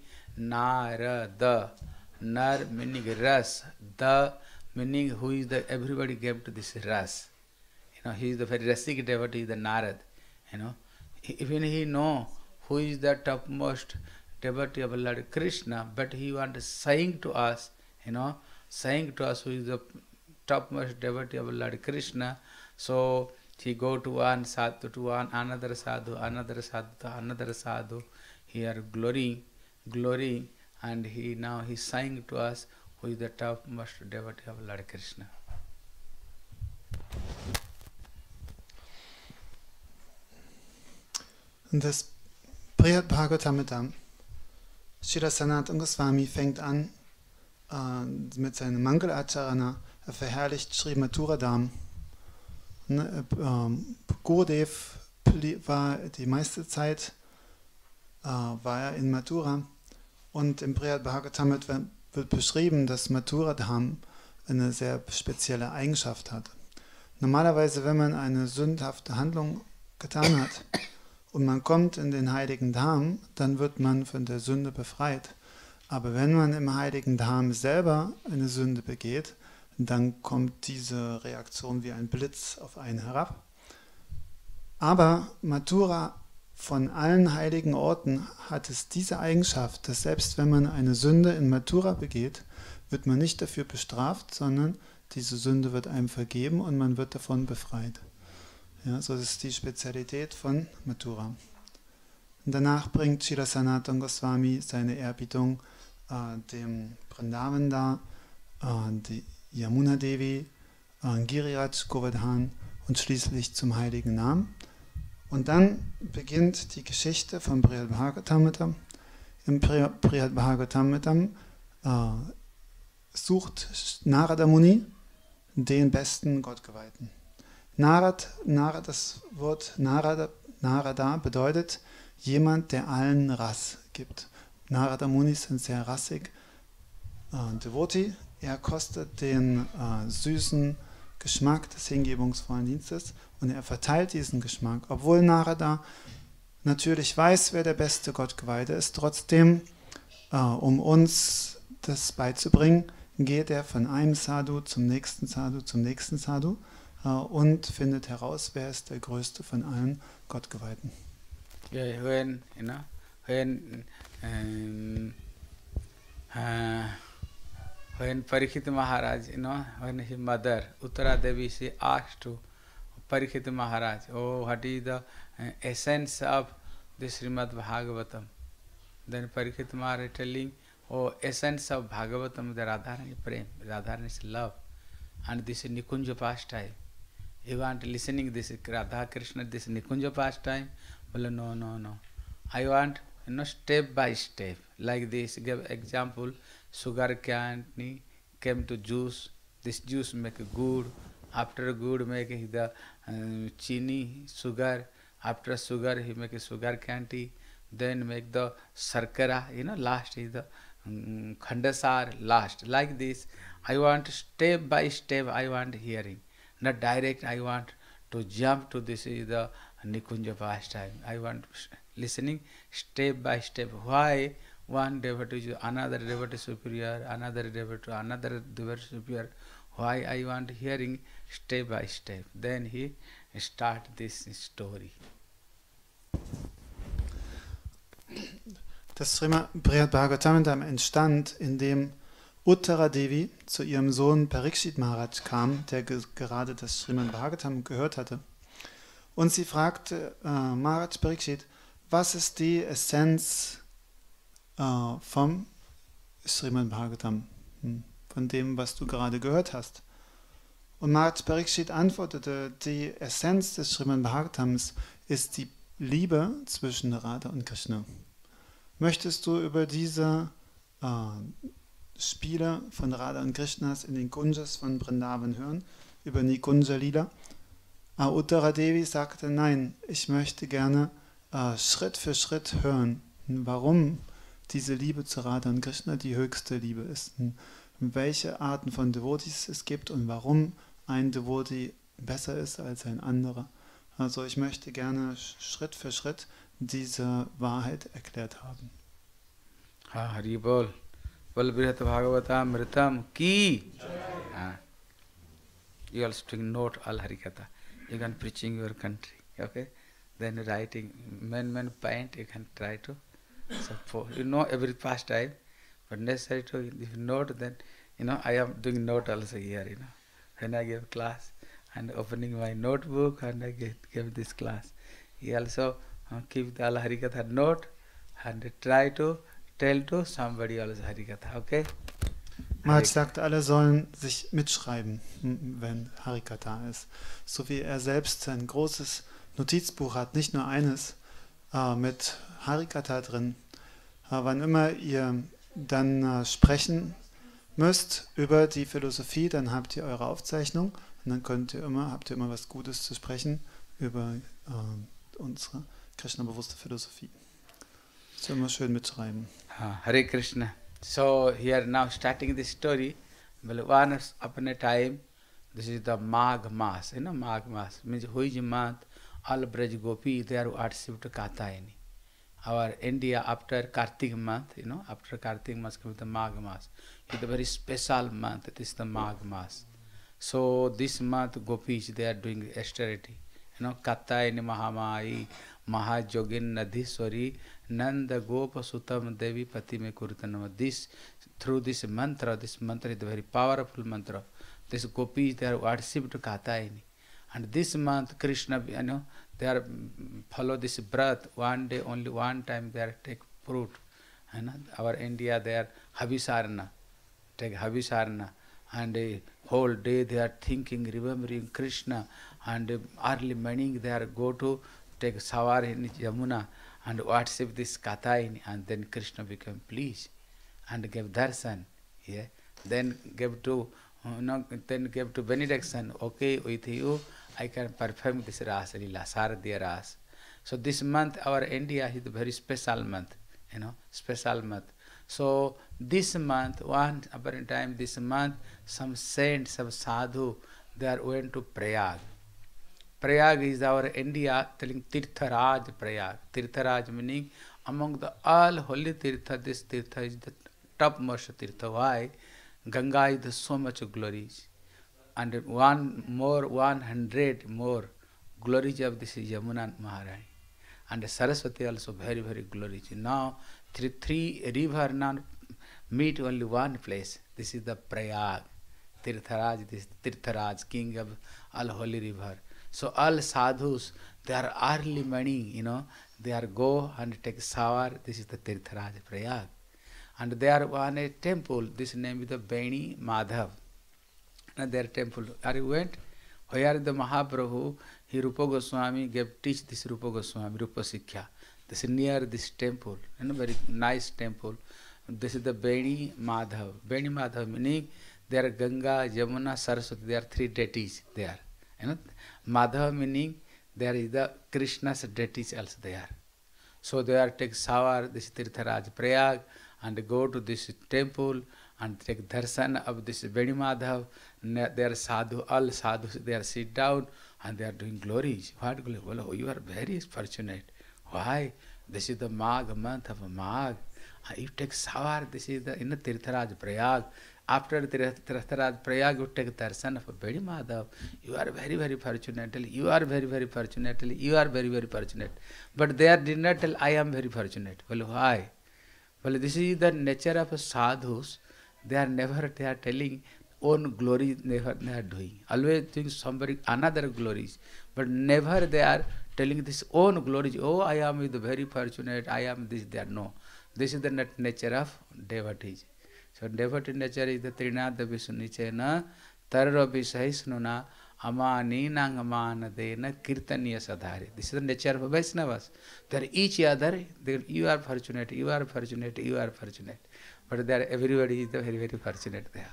Narada, Nar meaning Ras, the meaning who is the, everybody gave to this Ras. You know, he is the very Rasik devotee, the Narad, you know. Even he know who is the topmost devotee of Lord Krishna, but he want to saying to us, you know, saying to us who is the topmost devotee of Lord Krishna. So he go to one sadhu, to one another sadhu, another sadhu, another sadhu. He are glorying, glorying, and he now he saying to us who is the topmost devotee of Lord Krishna. Und das Brihad Bhagavatamrita, Srila Sanatana Goswami fängt an äh, mit seinem Mangalacharana, er verherrlicht Sri Mathura Dham. Ne, äh, Gurudev war die meiste Zeit äh, war er in Mathura und im Brihad Bhagavatamrita wird beschrieben, dass Mathura Dham eine sehr spezielle Eigenschaft hat. Normalerweise, wenn man eine sündhafte Handlung getan hat und man kommt in den heiligen Dham, dann wird man von der Sünde befreit. Aber wenn man im heiligen Dham selber eine Sünde begeht, dann kommt diese Reaktion wie ein Blitz auf einen herab. Aber Mathura von allen heiligen Orten hat es diese Eigenschaft, dass selbst wenn man eine Sünde in Mathura begeht, wird man nicht dafür bestraft, sondern diese Sünde wird einem vergeben und man wird davon befreit. Ja, so ist die Spezialität von Mathura. Und danach bringt Srila Sanatana Goswami seine Ehrbietung äh, dem Vrindavan dar, äh, die Yamuna Devi, äh, Giriraj Govardhan und schließlich zum heiligen Namen. Und dann beginnt die Geschichte von Brihad Bhagavatamritam. Im Brihad Bhagavatamritam äh, sucht Narada Muni den besten Gottgeweihten. Narad, Narad, das Wort Narada, Narada bedeutet jemand, der allen Ras gibt. Narada Munis sind sehr rassig. Äh, Devotee, er kostet den äh, süßen Geschmack des hingebungsvollen Dienstes und er verteilt diesen Geschmack. Obwohl Narada natürlich weiß, wer der beste Gottgeweihte ist, trotzdem, äh, um uns das beizubringen, geht er von einem Sadhu zum nächsten Sadhu zum nächsten Sadhu äh, und findet heraus, wer ist der größte von allen Gottgeweihten. Yeah, when, you know, when, um, uh, when Parikshit Maharaj, you know, when his mother, Uttara Devi, she asked to Parikshit Maharaj, oh, what is the uh, essence of the Srimad Bhagavatam? Then Parikshit Maharaj telling, oh, essence of Bhagavatam is the Radharani Prem, Radharani's love, and this is Nikunja pastime. You want listening this Radha Krishna, this Nikunja pastime? Well, no, no, no. I want, you know, step by step. Like this, give example, sugar candy came to juice. This juice make good. After good, make the uh, chini, sugar. After sugar, he make a sugar candy. Then make the sarkara, you know, last is the um, khandasar, last. Like this, I want step by step, I want hearing. Not direct, I want to jump to this is the Nikunja pastime. I want listening step by step. Why one devotee to another devotee superior, another devotee to another devotee superior? Why I want hearing step by step? Then he start this story. Das Srimad Brihad Bhagavatam entstand, indem Uttara Devi zu ihrem Sohn Parikshit Maharaj kam, der ge gerade das Srimad Bhagavatam gehört hatte. Und sie fragte äh, Maharaj Parikshit, was ist die Essenz äh, vom Srimad Bhagavatam, hm, von dem, was du gerade gehört hast? Und Maharaj Parikshit antwortete, die Essenz des Srimad Bhagavatams ist die Liebe zwischen Radha und Krishna. Möchtest du über diese äh, Spiele von Radha und Krishnas in den Kunjas von Vrindavan hören, über Nikunja Lila? Uh, Uttara Devi sagte, nein, ich möchte gerne uh, Schritt für Schritt hören, warum diese Liebe zu Radha und Krishna die höchste Liebe ist, welche Arten von Devotees es gibt und warum ein Devotee besser ist als ein anderer. Also ich möchte gerne Schritt für Schritt diese Wahrheit erklärt haben. Hari Bol, Bol Brihad Bhagavatam Mritam Ki. You also take note all Harikatha. You can preaching your country, okay? Then writing, man, man, paint, you can try to support. You know every pastime, but necessary to, if note, then, you know, I am doing note also here, you know. When I give class, and opening my notebook, and I get, give this class. He also uh, keep the all Harikatha note, and try to tell to somebody else Harikatha, okay? Maharaj sagte, alle sollen sich mitschreiben, wenn Harikatha ist. So wie er selbst ein großes Notizbuch hat, nicht nur eines, äh, mit Harikatha drin. Äh, wann immer ihr dann äh, sprechen müsst über die Philosophie, dann habt ihr eure Aufzeichnung und dann könnt ihr immer, habt ihr immer was Gutes zu sprechen über äh, unsere Krishna-bewusste Philosophie. So immer schön mitschreiben. Hare Krishna. So here now starting this story, well, once upon a time, this is the Magh Mas, you know, Magh Mas, means which month all Braj Gopi, they are worshipped Katayani. Our India after Kartik month, you know, after Kartik month comes the Magh Mas. It's a very special month, it is the Magh Mas. So this month Gopis, they are doing austerity you know, Kattayani Mahamai, Mahajogin Nadhishwari, Nanda Gopa Sutam Devi Patime Kuritanama. This, through this mantra, this mantra is a very powerful mantra. This gopis, they are worshipped Kattayani. And this month, Krishna, you know, they are follow this birth. One day, only one time they are take fruit. You know, our India, they are Havisarna, take Havisarna. And a whole day they are thinking, remembering Krishna. And early morning they are go to take shower in Yamuna and worship this Kattayani. And then Krishna became pleased and gave darshan. Yeah. Then gave to, uh, no, then gave to benediction. Okay, with you I can perform this Rasa Lila, Sardiya Ras. So this month our India is a very special month, you know, special month. So this month, one upon time, this month, some saints, some sadhu, they are went to Prayag. Prayag is our India telling Tirtharaj Prayag. Tirtharaj meaning among the all holy Tirtha, this Tirtha is the topmost Tirtha. Why? Ganga is the so much glories. And one more, one hundred more glories of this Yamuna Maharani. And Saraswati also very, very glories. Now, three, three river now meet only one place. This is the Prayag. Tirtharaj, this Tirtharaj, king of all holy river. So all sadhus, they are early morning, you know, they are go and take shower. This is the Tirtharaj Prayag. And they are on a temple. This name is the Beni Madhav. And their temple. Are you went? Where the Mahaprabhu, he Rupa Goswami gave teach this Rupa Goswami, Rupa Sikkha. This is near this temple, you know, very nice temple. This is the Beni Madhav. Beni Madhav meaning there are Ganga, Yamuna, Saraswati, there are three deities there. You know, Madhav meaning there is the Krishna's deities also there. So they are take shower, this Tirtharaj Prayag, and go to this temple and take darshan of this Beni Madhav. They are sadhu, all sadhus, they are sit down and they are doing glories. What glory? Well, you are very fortunate. Why? This is the Magh month of Magh. You take shower, this is the in the Tirtharaj Prayag. After Tirtharaj Prayag, you take darshan of Beni Madhav. You are very, very fortunate. You are very, very fortunate. You are very, very fortunate. But they did not tell, I am very fortunate. Well, why? Well, this is the nature of sadhus. They are never, they are telling own glory, never they are doing. Always doing somebody, another glories. But never they are telling this own glories. Oh, I am very fortunate, I am this, they are no. This is the nature of devotees. So devotee nature is the Trinada Visunichena, Tarra Visahisnuna, Amani Nangamanadena, Kirtaniya Sadhari. This is the nature of Vaisnavas. They are each other, they, you are fortunate, you are fortunate, you are fortunate. But they are, everybody is very, very fortunate there.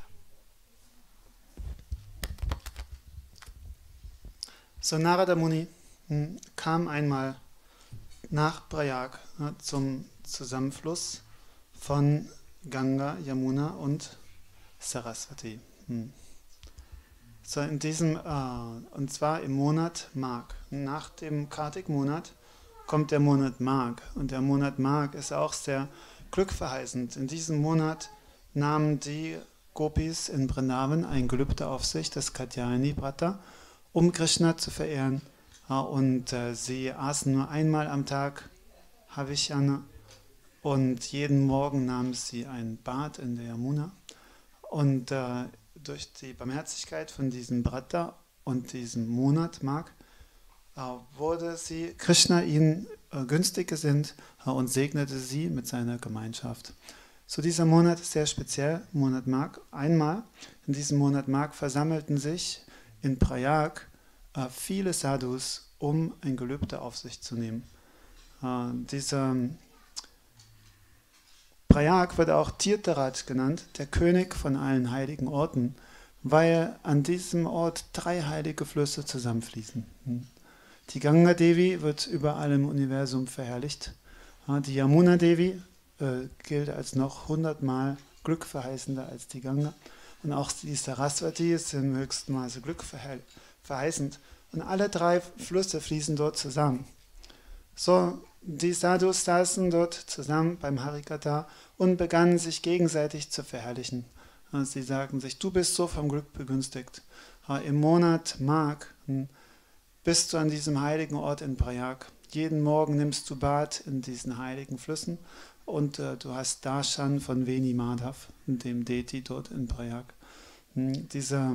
So Narada Muni hm, kam einmal nach Prayag ne, zum Zusammenfluss von Ganga, Yamuna und Saraswati. Hm. So in diesem, äh, und zwar im Monat Magh. Nach dem Kartik-Monat kommt der Monat Magh. Und der Monat Magh ist auch sehr glückverheißend. In diesem Monat nahmen die Gopis in Vrindavan ein Gelübde auf sich, das Katyayani Vrata, um Krishna zu verehren. Ja, und äh, sie aßen nur einmal am Tag Havishana. Und jeden Morgen nahm sie ein Bad in der Yamuna. Und äh, durch die Barmherzigkeit von diesem Brata und diesem Monat Magh äh, wurde sie, Krishna ihnen äh, günstig gesinnt äh, und segnete sie mit seiner Gemeinschaft. So dieser Monat ist sehr speziell, Monat Magh. Einmal in diesem Monat Magh versammelten sich in Prayag äh, viele Sadhus, um ein Gelübde auf sich zu nehmen. Äh, dieser Prayag wird auch Tirtharaj genannt, der König von allen heiligen Orten, weil an diesem Ort drei heilige Flüsse zusammenfließen. Die Ganga Devi wird überall im Universum verherrlicht. Die Yamuna Devi äh, gilt als noch hundertmal glückverheißender als die Ganga. Und auch die Saraswati ist im höchsten Maße glückverheißend. Und alle drei Flüsse fließen dort zusammen. So, die Sadhus saßen dort zusammen beim Harikatha und begannen sich gegenseitig zu verherrlichen. Sie sagten sich, du bist so vom Glück begünstigt. Im Monat Magh bist du an diesem heiligen Ort in Prayag. Jeden Morgen nimmst du Bad in diesen heiligen Flüssen und äh, du hast Darshan von Veni Madhav, dem Deity dort in Prayag. Hm, dieser,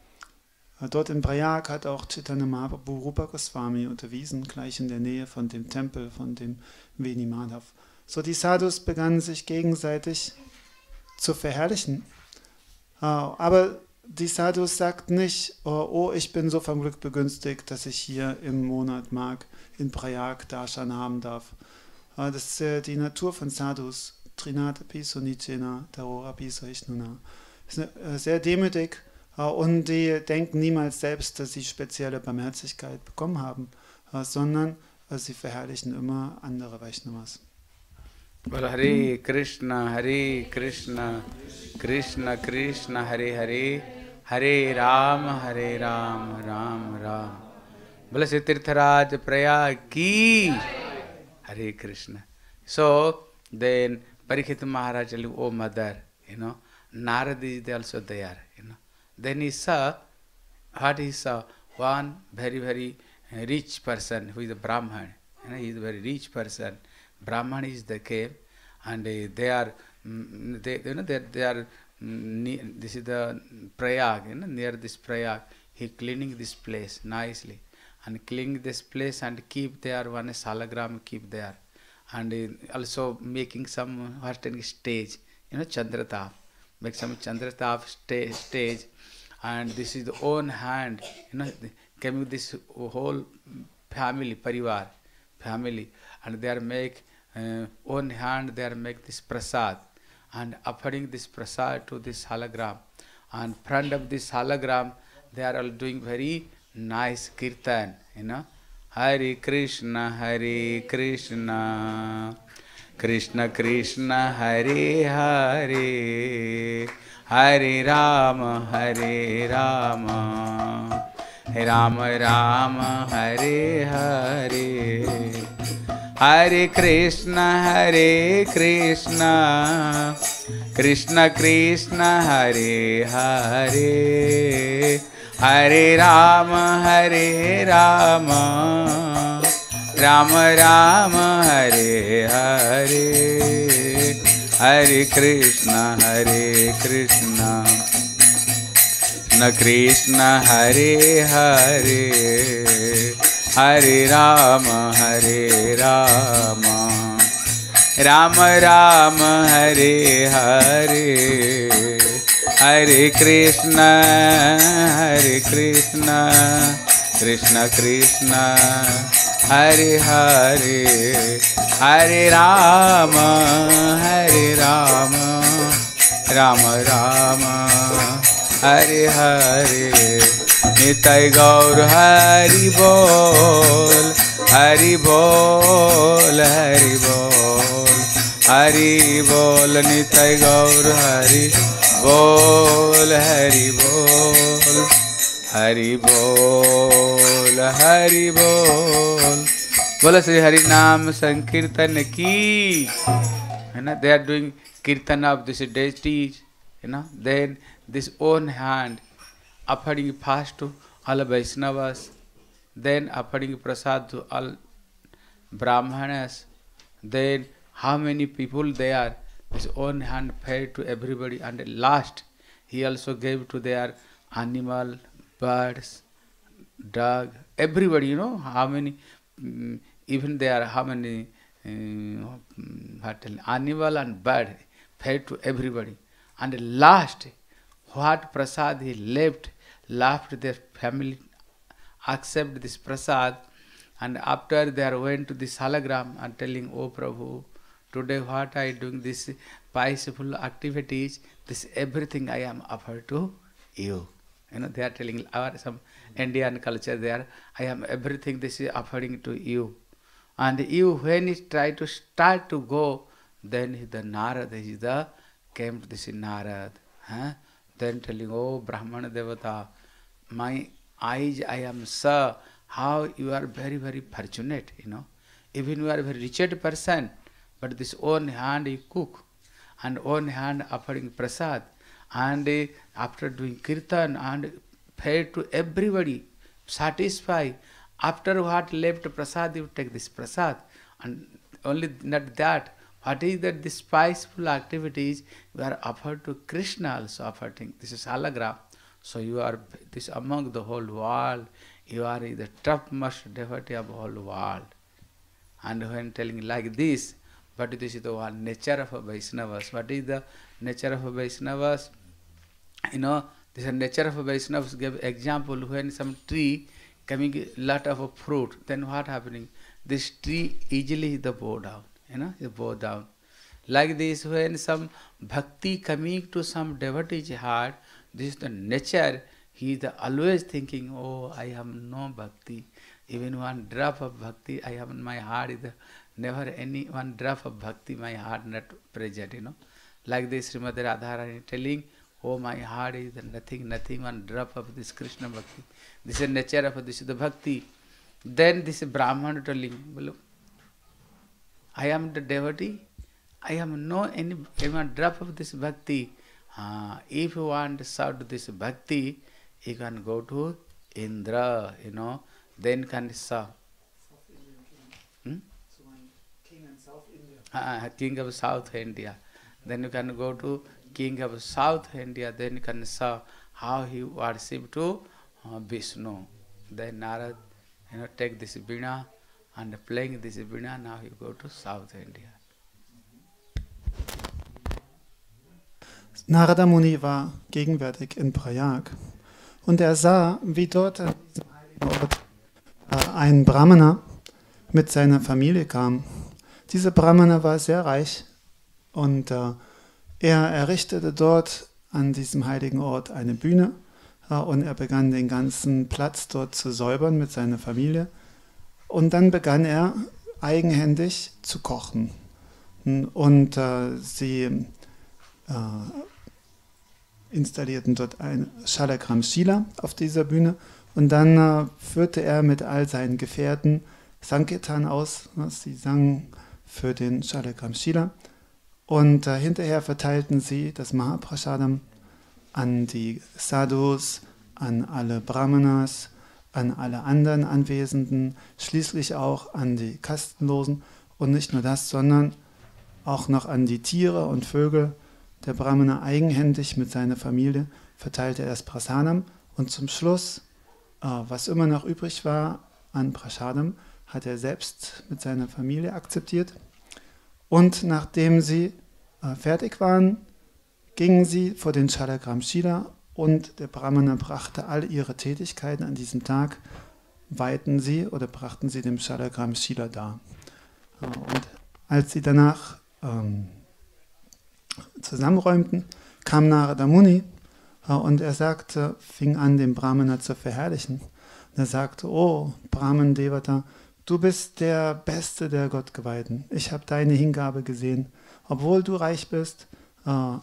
äh, dort in Prayag hat auch Chaitanya Mahaprabhu Rupa Goswami unterwiesen, gleich in der Nähe von dem Tempel, von dem Veni Madhav. So, die Sadhus begannen sich gegenseitig zu verherrlichen. Äh, aber die Sadhus sagten nicht, oh, oh, ich bin so vom Glück begünstigt, dass ich hier im Monat Mag in Prayag Darshan haben darf. Äh, das ist äh, die Natur von Sadhus. Trinata piso nichena, tarora piso ishnuna. Ist äh, sehr demütig äh, und die denken niemals selbst, dass sie spezielle Barmherzigkeit bekommen haben, äh, sondern äh, sie verherrlichen immer andere Vaishnavas. Well, Hare Krishna, Hare Krishna, Krishna Krishna, Hare Hare, Hare Ram, Hare Ram, Ram Ram. Bole se Tirtharaj Prayag ki, Hare Krishna. So then Parikshit Maharaj said, oh mother, you know, Narad is also there, you know. Then he saw, what he saw, one very very rich person who is a Brahman, you know, he is a very rich person. Brahman is the cave, and uh, they are, um, they, you know, they, they are, um, this is the Prayag, you know, near this Prayag. He cleaning this place nicely, and cleaning this place and keep there one salagram keep there, and uh, also making some what stage, you know, Chandratap, make some Chandratap sta stage, and this is the own hand, you know, came with this whole family, parivar, family, and they are make. Uh, own hand they are make this prasad and offering this prasad to this hologram, and front of this hologram they are all doing very nice kirtan, you know, Hare Krishna, Hare Krishna, Krishna Krishna, Hare Hare, Hare Rama, Hare Rama, Rama Rama, Hare Hare. Hare Krishna, Hare Krishna, Krishna Krishna, Hare Hare, Hare Rama, Hare Rama, Rama Rama, Hare Hare, Hare Krishna, Hare Krishna, Krishna Krishna, Hare Hare, Hare Rama, Hare Rama, Rama Rama, Hare Hare, Hare Krishna, Hare Krishna, Krishna Krishna, Hare Hare, Hare Rama, Hare Rama, Rama Rama, Hare Hare. Nitai Gaur Hari Bol, Hari Bol, Hari Bol, Hari Bol, Nitai Gaur Hari Bol, Hari Bol, Hari Bol, Hari Bol. Bola Sri Hari Nam Sankirtan ki. You know, they are doing kirtan of this deities, you know, then this own hand offering fast to all Vaishnavas, then offering prasad to all Brahmanas, then how many people they are, his own hand fed to everybody, and at last he also gave to their animal, birds, dog, everybody, you know, how many, um, even there are how many uh, what, animal and bird fed to everybody, and at last what prasad he left, left their family, accept this prasad, and after they are went to this hologram and telling, oh Prabhu, today what I doing this peaceful activities, this everything I am offered to you. You know, they are telling our some Indian culture there, I am everything this is offering to you. And you when he try to start to go, then the Narad is the came to this Narad. Huh? Then telling, oh Brahmana Devata, my eyes I am sir, how you are very, very fortunate, you know. Even you are a very rich person, but this own hand you cook, and own hand offering prasad, and uh, after doing kirtan and fed to everybody, satisfy, After what left prasad, you take this prasad. And only not that, what is that the spiceful activities you are offered to Krishna also offering. This is salagram. So you are this among the whole world, you are the topmost devotee of the whole world. And when telling like this, but this is the one nature of a Vaishnavas. What is the nature of a Vaishnavas? You know, this is nature of a Vaishnavas. Give example, when some tree coming lot of a fruit, then what happening? This tree easily the bow down, you know, the bow down. Like this, when some bhakti coming to some devotee's heart, this is the nature. He is the always thinking, oh, I have no bhakti. Even one drop of bhakti, I have in my heart. Is the, never any one drop of bhakti, my heart not present, you know. Like this, Srimati Radharani telling, oh, my heart is nothing, nothing, one drop of this Krishna bhakti. This is the nature of this is the bhakti. Then this Brahman telling, I am the devotee, I have no any, any one drop of this bhakti. Uh, if you want to shout this bhakti, you can go to Indra, you know, then can serve. Hmm? Uh, king of South India. Then you can go to king of South India, then you can serve how he worship to uh, Vishnu. Then Narad, you know, take this Veena and playing this Veena, now you go to South India. Narada Muni war gegenwärtig in Prayag und er sah, wie dort an diesem heiligen Ort äh, ein Brahmana mit seiner Familie kam. Dieser Brahmana war sehr reich und äh, er errichtete dort an diesem heiligen Ort eine Bühne äh, und er begann den ganzen Platz dort zu säubern mit seiner Familie und dann begann er eigenhändig zu kochen und äh, sie äh, installierten dort ein Shalagram Shila auf dieser Bühne und dann äh, führte er mit all seinen Gefährten Sankirtan aus, was sie sangen für den Shalagram Shila und äh, hinterher verteilten sie das Mahaprasadam an die Sadhus, an alle Brahmanas, an alle anderen Anwesenden, schließlich auch an die Kastenlosen und nicht nur das, sondern auch noch an die Tiere und Vögel. Der Brahmana eigenhändig mit seiner Familie verteilte er das Prasadam und zum Schluss, äh, was immer noch übrig war an Prasadam, hat er selbst mit seiner Familie akzeptiert. Und nachdem sie äh, fertig waren, gingen sie vor den Shalagram Shila und der Brahmana brachte all ihre Tätigkeiten an diesem Tag, weihten sie oder brachten sie dem Shalagram Shila dar. Äh, und als sie danach ähm, zusammenräumten, kam Narada Muni äh, und er sagte, fing an, den Brahmana zu verherrlichen. Und er sagte, oh, Brahman Devata, du bist der Beste der Gottgeweihten. Ich habe deine Hingabe gesehen. Obwohl du reich bist, äh,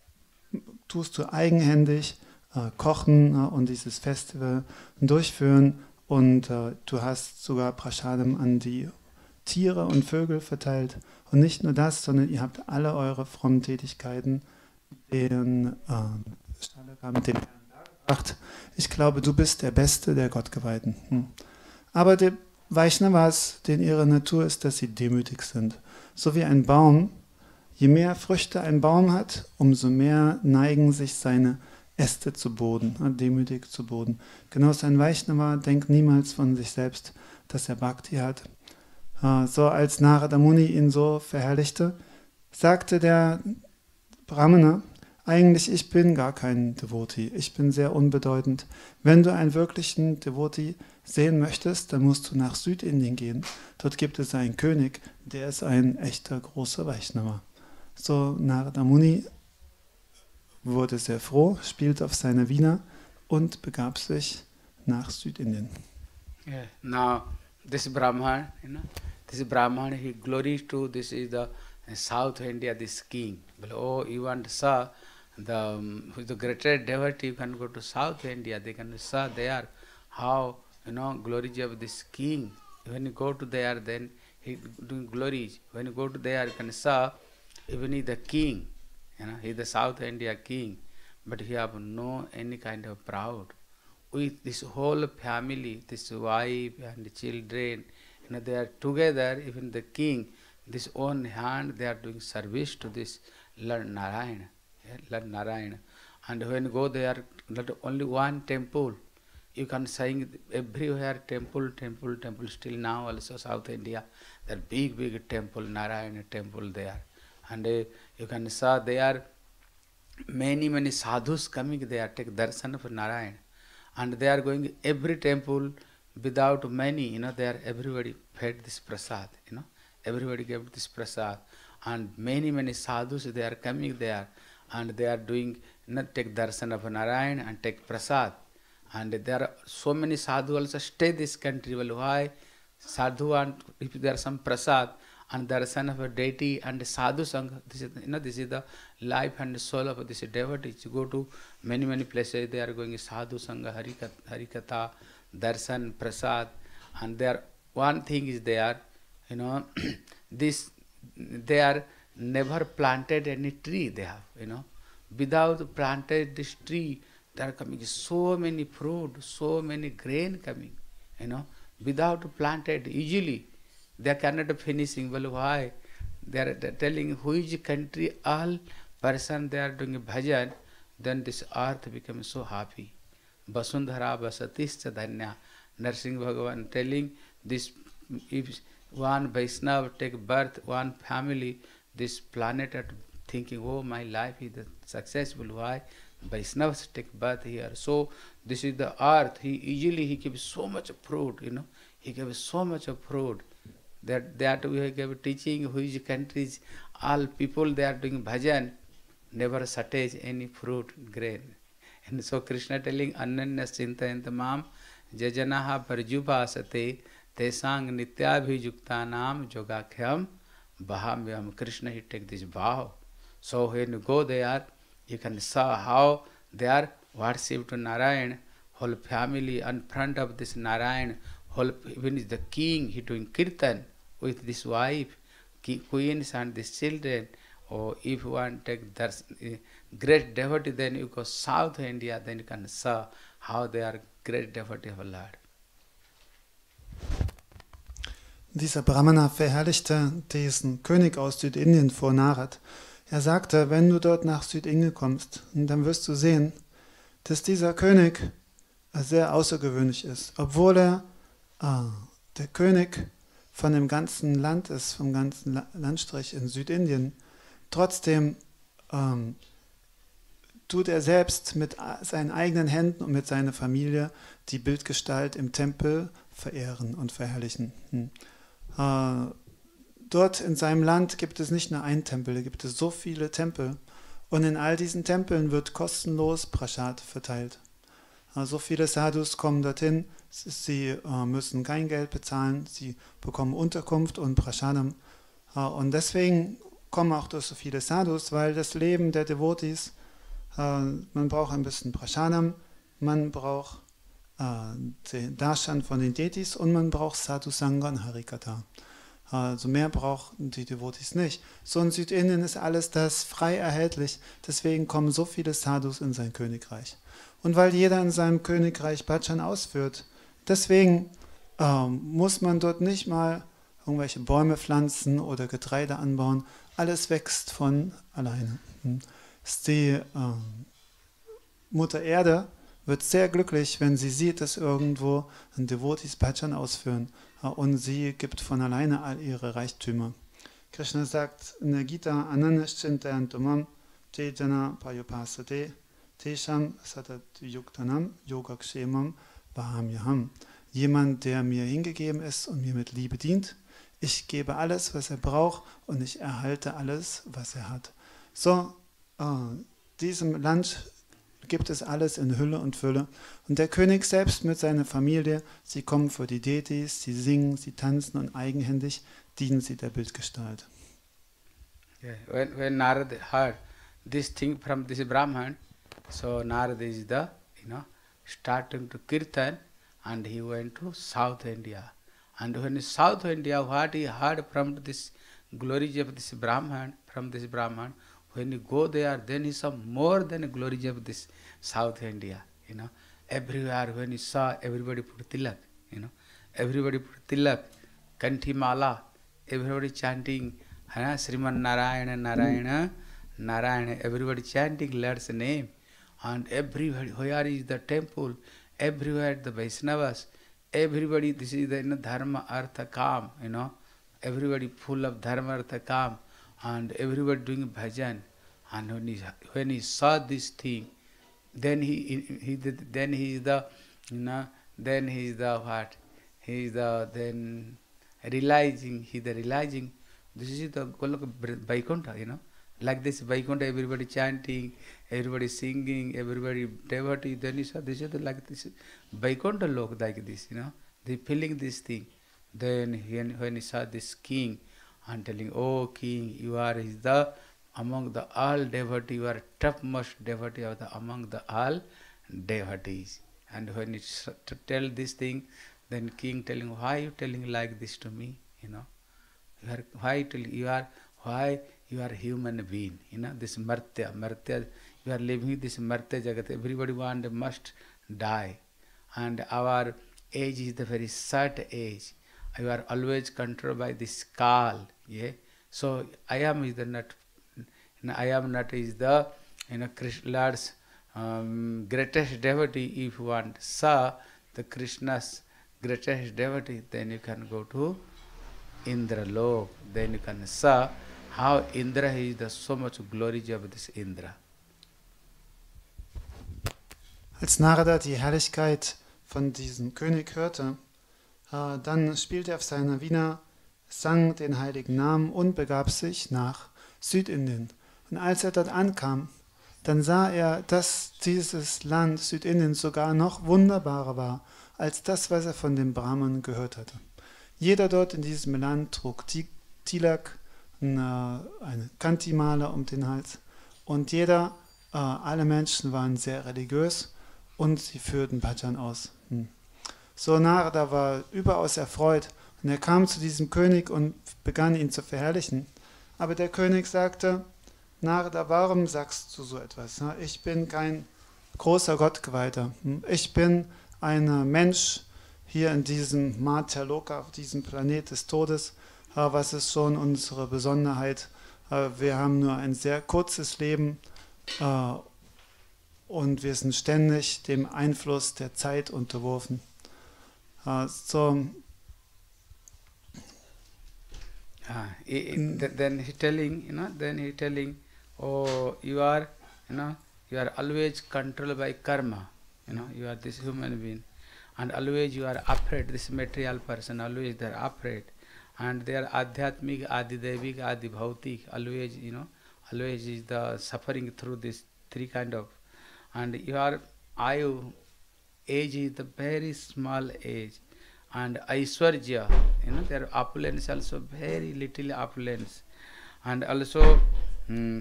tust du eigenhändig äh, kochen äh, und dieses Festival durchführen und äh, du hast sogar Prasadam an die Tiere und Vögel verteilt. Und nicht nur das, sondern ihr habt alle eure frommen Tätigkeiten den äh, mit dem Herrn dargebracht. Ich glaube, du bist der Beste der Gottgeweihten. Hm. Aber die Vaishnavas, denen ihre Natur ist, dass sie demütig sind. So wie ein Baum, je mehr Früchte ein Baum hat, umso mehr neigen sich seine Äste zu Boden, äh, demütig zu Boden. Genauso ein Vaishnava denkt niemals von sich selbst, dass er Bhakti hat. So als Narada Muni ihn so verherrlichte, sagte der Brahmana, eigentlich ich bin gar kein Devotee, ich bin sehr unbedeutend. Wenn du einen wirklichen Devotee sehen möchtest, dann musst du nach Südindien gehen. Dort gibt es einen König, der ist ein echter großer Vaishnava. So Narada Muni wurde sehr froh, spielte auf seiner Veena und begab sich nach Südindien. Yeah. Now this Brahman, you know, this Brahman, he glories to, this is the South India, this king. But, oh, you want to saw the, um, the greater devotee, you can go to South India, they can saw there how, you know, glories of this king. When you go to there, then he doing glories. When you go to there, you can saw even he the king, you know, he the South India king, but he have no any kind of proud. with this whole family, this wife and the children, you know, they are together, even the king, this own hand, they are doing service to this Lord Narayana, yeah, Lord Narayana. And when you go there, not only one temple, you can sing everywhere, temple, temple, temple. Still now also South India, that big, big temple, Narayana temple there. And uh, you can saw there many, many sadhus coming there, take darshan of Narayana. And they are going every temple without many, you know, they are, everybody fed this prasad, you know, everybody gave this prasad. And many, many sadhus, they are coming there and they are doing, you know, take darshan of Narayana and take prasad. And there are so many sadhu also stay this country. Well, why? Sadhu want, if there is some prasad and darshan of a deity and sadhu sangha, this is, you know, this is the life and soul of this devotee. You go to many, many places, they are going sadhu sangha, harikatha, harikatha, darshan, prasad, and there one thing is there, you know, this, they are never planted any tree they have, you know. Without planted this tree, there are coming so many fruit, so many grain coming, you know, without planted, easily. They cannot finishing. Well, why? They are telling which country all person they are doing bhajan, then this earth becomes so happy. Vasundhara vasatischa dhanya. Narsingh Bhagavan telling this, if one Vaishnava take birth, one family, this planet are thinking, oh, my life is successful. Why? Vaishnavas take birth here. So this is the earth. He easily he gives so much fruit, you know. He gives so much of fruit. That that we give teaching which countries all people they are doing bhajan, never shortage any fruit, grain. And so Krishna telling Ananya Chintayanta Mam Jajanaha Parjupasate Tesang Nityabhijuktanam Jogakhyam Bahamyam. Krishna he take this vow. So when you go there, you can see how they are worship to Narayan, whole family in front of this Narayan, whole even the king, he doing kirtan with this wife, queens and these children. Or if you want to take that great devotee, then you go South India, then you can see how they are great devotee of Lord. Dieser Brahmana verherrlichte diesen König aus Südindien vor Narad. Er sagte, wenn du dort nach Südindien kommst, dann wirst du sehen, dass dieser König sehr außergewöhnlich ist. Obwohl er äh, der König von dem ganzen Land ist, vom ganzen La- Landstrich in Südindien, trotzdem ähm, tut er selbst mit seinen eigenen Händen und mit seiner Familie die Bildgestalt im Tempel verehren und verherrlichen. Hm. Äh, Dort in seinem Land gibt es nicht nur einen Tempel, da gibt es so viele Tempel. Und in all diesen Tempeln wird kostenlos Prasad verteilt. So viele Sadhus kommen dorthin, sie äh, müssen kein Geld bezahlen, sie bekommen Unterkunft und Prasadam. Äh, und deswegen kommen auch so viele Sadhus, weil das Leben der Devotees, äh, man braucht ein bisschen Prasadam, man braucht äh, den Darshan von den Deities und man braucht Sadhu Sangha und Harikatha. Also mehr brauchen die Devotees nicht. So in Südindien ist alles das frei erhältlich. Deswegen kommen so viele Sadhus in sein Königreich. Und weil jeder in seinem Königreich Bhajan ausführt, deswegen ähm, muss man dort nicht mal irgendwelche Bäume pflanzen oder Getreide anbauen. Alles wächst von alleine. Die ähm, Mutter Erde wird sehr glücklich, wenn sie sieht, dass irgendwo ein Devotees Bhajan ausführen. Und sie gibt von alleine all ihre Reichtümer. Krishna sagt in der Gita, Ananaschintayantumam Tejana Payupasate Tesham Satat Yuktanam Yogakshemam Vahamyaham. Jemand, der mir hingegeben ist und mir mit Liebe dient, ich gebe alles, was er braucht und ich erhalte alles, was er hat. So, äh, diesem Land gibt es alles in Hülle und Fülle. Und der König selbst mit seiner Familie, sie kommen vor die Deities, sie singen, sie tanzen und eigenhändig dienen sie der Bildgestalt. Yeah. When, when Narad heard this thing from this Brahman, so Narad is the, you know, starting to kirtan and he went to South India. And when in South India, what he heard from this glory of this Brahman, from this Brahman, when you go there, then he saw more than glory of this South India, you know. everywhere when he saw everybody put tilak, you know, everybody put tilak, kanthi mala, everybody chanting, Hana Sriman Narayana, Narayana, Narayana, everybody chanting Lord's name, and everybody, where is the temple, everywhere the Vaishnavas, everybody, this is the you know, dharma, artha, kam, you know, everybody full of dharma, artha, kam, and everybody doing bhajan. And when he, when he saw this thing, then he, he, he then he is the, you know, then he is the what? He is the then realizing, he the realizing. This is the Golok Vaikuntha, you know, like this Vaikuntha, everybody chanting, everybody singing, everybody devotee. Then he saw this is the, like this Vaikuntha lok like this, you know, they feeling this thing. Then he, when he saw this king, and telling, oh king, you are is the among the all devotee, you are topmost devotee of the among the all devotees. And when he to tell this thing, then king telling, why you telling like this to me? You know, you are why telling you are why you are human being. You know, this martya, martya, you are living this martya jagat. Everybody want must die, and our age is the very short age. You are always controlled by this kal. Yeah, so I am is the not. I am not is the you know Lord's um, greatest devotee. If you want saw the Krishna's greatest devotee, then you can go to Indra Lok. Then you can saw how Indra is the so much glory of this Indra. Als Narada die Herrlichkeit von diesem König hörte, äh, dann spielte er auf seiner Vina, sang den heiligen Namen und begab sich nach Südindien. Und als er dort ankam, dann sah er, dass dieses Land Südindien sogar noch wunderbarer war, als das, was er von den Brahmanen gehört hatte. Jeder dort in diesem Land trug Tilak, eine, eine Kantimala um den Hals, und jeder, äh, alle Menschen waren sehr religiös und sie führten Bhajan aus. Hm. So Narada war überaus erfreut und er kam zu diesem König und begann ihn zu verherrlichen. Aber der König sagte, Narada, warum sagst du so etwas? Ich bin kein großer Gottgeweihter. Ich bin ein Mensch hier in diesem Matyaloka, auf diesem Planet des Todes. Was ist schon unsere Besonderheit? Wir haben nur ein sehr kurzes Leben und wir sind ständig dem Einfluss der Zeit unterworfen. So, Ah, then he telling, you know, then he telling, oh, you are, you know, you are always controlled by karma, you know, you are this human being, and always you are afraid, this material person, always they are afraid, and they are adhyatmik, adidevik, adibhautik, always, you know, always is the suffering through this three kind of, and your ayu, age is the very small age, and Aishwarya, you know, their opulence also very little opulence, and also hmm,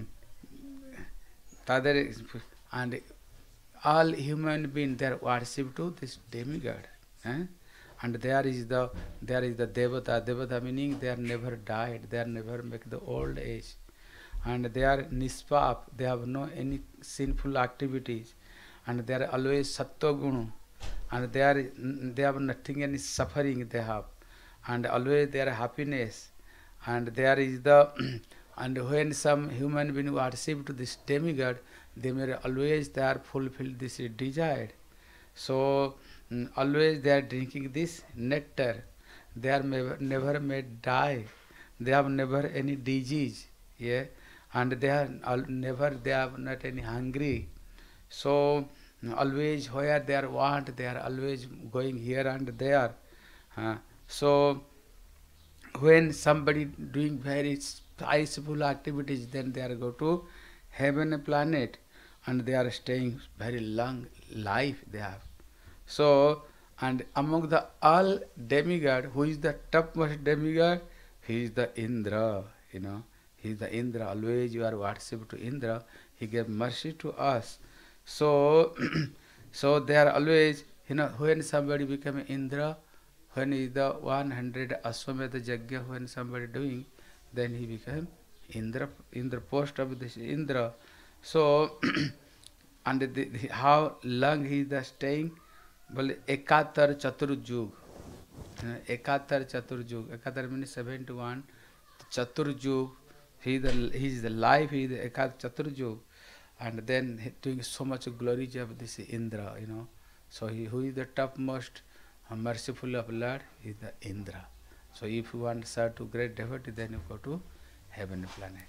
and all human beings they are worship to this demigod, eh? And there is the there is the devata, devata meaning they are never died, they are never make the old age, and they are nispap, they have no any sinful activities, and they are always sattva guna. And they are they have nothing any suffering they have, and always their happiness, and there is the and when some human being worship to this demigod, they may always they are fulfilled this desire. So um, always they are drinking this nectar. They are never, never made die. They have never any disease. Yeah, and they are never they have not any hungry. So always where they are want, they are always going here and there. Uh, so when somebody doing very spiceful activities, then they are go to heaven planet, and they are staying very long life they have. So and among the all demigod, who is the topmost demigod? He is the Indra. You know, he is the Indra. Always you are worship to Indra. He gave mercy to us. So, so they are always, you know, when somebody become Indra, when is the one hundred Aswamedha Yajna, when somebody doing, then he became Indra, Indra post of this Indra. So, and the, the, how long he is staying? Well, Ekatar Chaturjug. Ekatar Chaturjug. Ekatar means seventy-one. Chaturjug. He the he is the life. He is the Ekatar Chaturjug, and then he doing so much glory of this Indra. You know. So he who is the topmost uh, merciful of Lord is the Indra. So if you want to serve to great devotee, then you go to heavenly planet.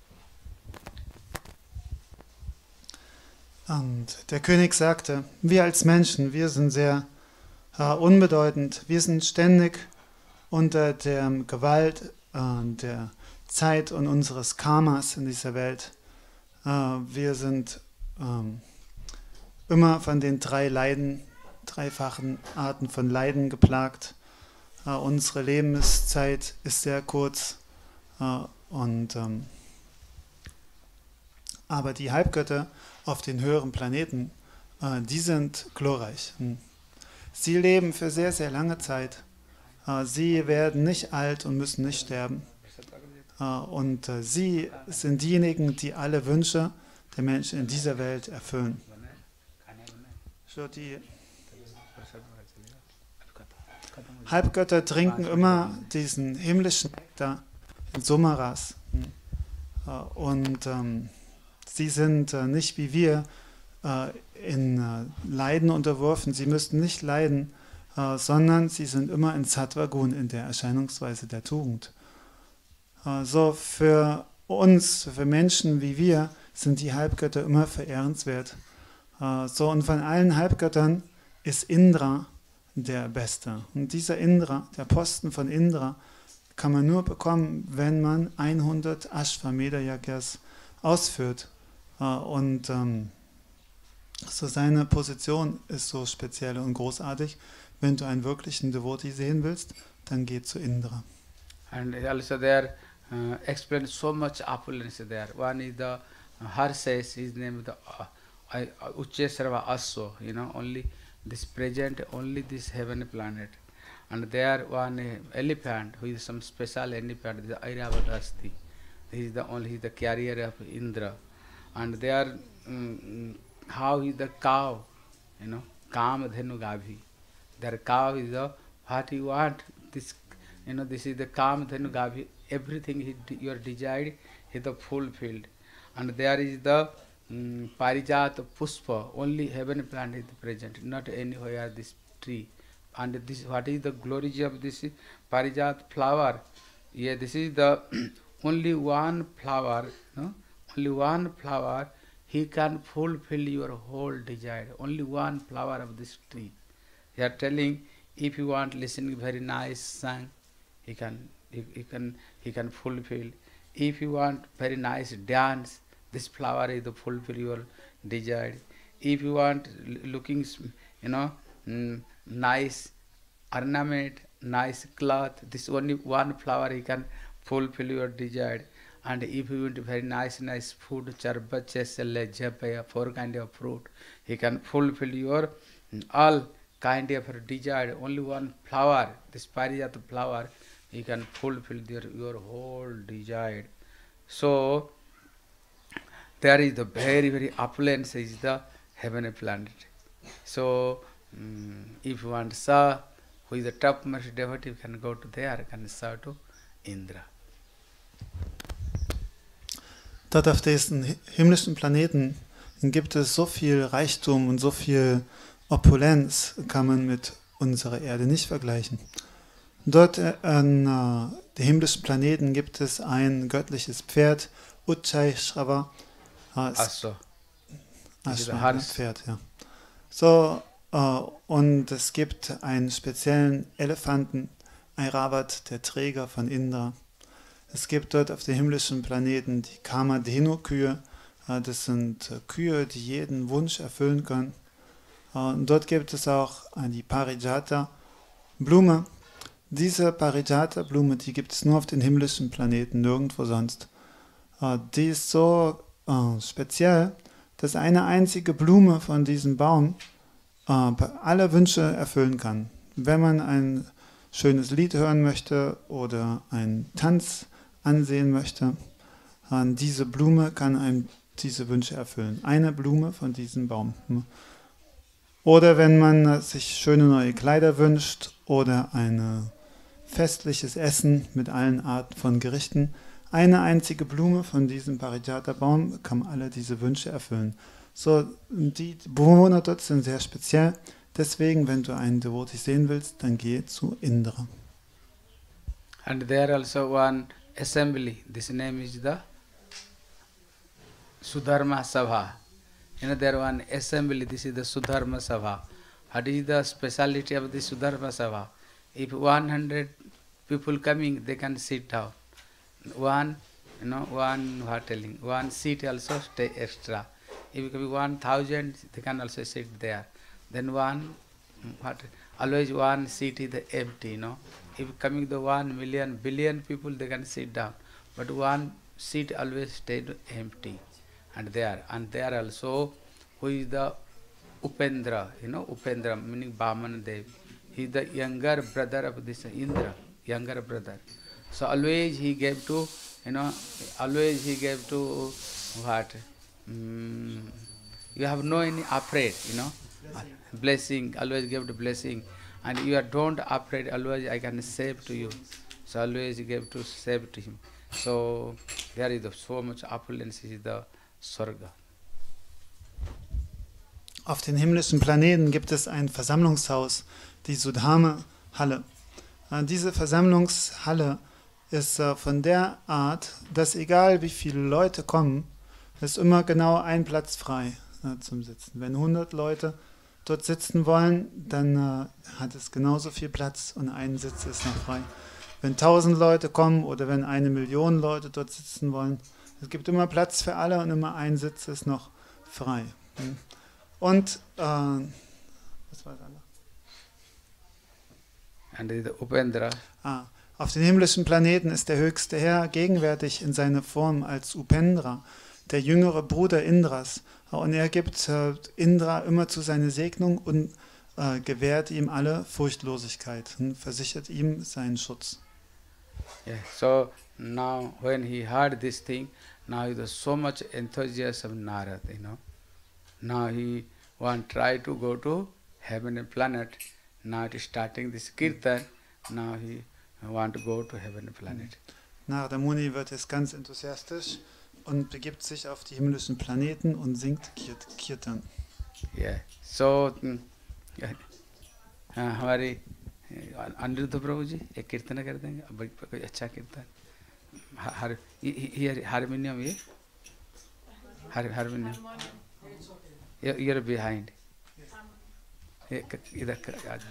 Und der König sagte, wir als Menschen, wir sind sehr äh, unbedeutend, wir sind ständig unter der Gewalt äh, der Zeit und unseres Karmas in dieser Welt. Äh, wir sind ähm, immer von den drei Leiden, dreifachen Arten von Leiden geplagt. Uh, unsere Lebenszeit ist sehr kurz, uh, und, um, aber die Halbgötter auf den höheren Planeten, uh, die sind glorreich. Hm. Sie leben für sehr, sehr lange Zeit. Uh, sie werden nicht alt und müssen nicht sterben. Uh, und uh, sie sind diejenigen, die alle Wünsche der Menschen in dieser Welt erfüllen. So die Halbgötter trinken immer diesen himmlischen Nektar in Sumaras. Und ähm, sie sind äh, nicht wie wir äh, in äh, Leiden unterworfen. Sie müssten nicht leiden, äh, sondern sie sind immer in Sattva-Gun, in der Erscheinungsweise der Tugend. Äh, so für uns, für Menschen wie wir, sind die Halbgötter immer verehrenswert. Äh, so und von allen Halbgöttern ist Indra der Beste. Und dieser Indra, der Posten von Indra, kann man nur bekommen, wenn man hundert Ashvamedha-Yagyas ausführt. Und ähm, so seine Position ist so speziell und großartig. Wenn du einen wirklichen Devotee sehen willst, dann geh zu Indra. And also there uh, explained so much opulence there. One is the uh, Harses, his name is the uh, Uchesarva Asso, you know, only this present, only this heavenly planet. And there one uh, elephant, who is some special elephant, the Airavat Asti. He is the only he is the carrier of Indra. And there, um, how is the cow, you know, Kamadhenu Gavi. Their cow is the, what you want, this, you know, this is the Kamadhenu Gavi. Everything he, you are desired, he is the fulfilled. And there is the Mm, Parijat Puspa, only heaven plant is present, not anywhere this tree. And this, what is the glory of this Parijat flower? Yeah, this is the only one flower, no? Only one flower, he can fulfill your whole desire. Only one flower of this tree. They are telling, if you want listening very nice song, he can, he, he can, he can fulfill. If you want very nice dance, this flower is to fulfill your desire. If you want looking, you know, mm, nice ornament, nice cloth, this only one flower he can fulfill your desire. And if you want very nice, nice food, charba, chesele, japaya, four kind of fruit, he can fulfill your mm, all kind of desire. Only one flower, this Parijata flower, he can fulfill your, your whole desire. So there is the very, very opulence is the heavenly planet. So, um, if you want to serve, who is the topmost devotee, can go to there, can serve to Indra. Dort auf diesen himmlischen Planeten gibt es so viel Reichtum und so viel Opulenz, kann man mit unserer Erde nicht vergleichen. Dort an äh, den himmlischen Planeten gibt es ein göttliches Pferd, Uchai-Shrava. Achso. Ein Pferd, ja. So, uh, und es gibt einen speziellen Elefanten, Airavat, der Träger von Indra. Es gibt dort auf den himmlischen Planeten die Kamadhenu-Kühe. Uh, das sind uh, Kühe, die jeden Wunsch erfüllen können. Uh, und dort gibt es auch uh, die Parijata-Blume. Diese Parijata-Blume, die gibt es nur auf den himmlischen Planeten, nirgendwo sonst. Uh, die ist so Uh, speziell, dass eine einzige Blume von diesem Baum uh, alle Wünsche erfüllen kann. Wenn man ein schönes Lied hören möchte oder einen Tanz ansehen möchte, uh, diese Blume kann einem diese Wünsche erfüllen. Eine Blume von diesem Baum. Oder wenn man sich schöne neue Kleider wünscht oder ein festliches Essen mit allen Arten von Gerichten. Eine einzige Blume von diesem Parijata-Baum kann alle diese Wünsche erfüllen. So, die Bewohner dort sind sehr speziell. Deswegen, wenn du einen Devotee sehen willst, dann geh zu Indra. And there also one assembly. This name is the Sudharma Sabha. You know, there one assembly. This is the Sudharma Sabha. What is the speciality of the Sudharma Sabha? If one hundred people coming, they can sit down. One, you know, one what telling, one seat also stay extra. If it be one thousand, they can also sit there. Then one, what, always one seat is empty, you know. If coming the one million, billion people, they can sit down. But one seat always stayed empty. And there, and there also, who is the Upendra, you know, Upendra, meaning Bhaman Dev. He is the younger brother of this Indra, younger brother. So always he gave to, you know, always he gave to what? Mm, you have no any afraid, you know, blessing, always give the blessing. And you are don't afraid, always I can save to you. So always he gave to save to him. So there is so much opulence is the Swarga. Auf den himmlischen Planeten gibt es ein Versammlungshaus, die Sudhama-Halle. Diese Versammlungshalle ist von der Art, dass egal wie viele Leute kommen, ist immer genau ein Platz frei zum Sitzen. Wenn hundert Leute dort sitzen wollen, dann hat es genauso viel Platz und ein Sitz ist noch frei. Wenn tausend Leute kommen oder wenn eine Million Leute dort sitzen wollen, es gibt immer Platz für alle und immer ein Sitz ist noch frei. Und, äh, was war das andere? And the Upendra. Ah, auf den himmlischen Planeten ist der höchste Herr gegenwärtig in seiner Form als Upendra, der jüngere Bruder Indras. Und er gibt äh, Indra immer zu seiner Segnung und äh, gewährt ihm alle Furchtlosigkeit und versichert ihm seinen Schutz. Yeah. So now when he heard this thing, now he was so much enthusiasm of Narad, you know. Now he want try to go to heaven and planet. Now it is starting this kirtan. Now he want to go to heaven and planet. Narada Muni wird jetzt ganz enthusiastisch und begibt sich auf die himmlischen Planeten und singt Kirtan. Yeah. So हमारे अनिरुद्ध प्रभु जी एक कीर्तन कर देंगे, कोई अच्छा कीर्तन. हर ये harmonium ये हारमोनियम you're behind. इधर आ जाओ.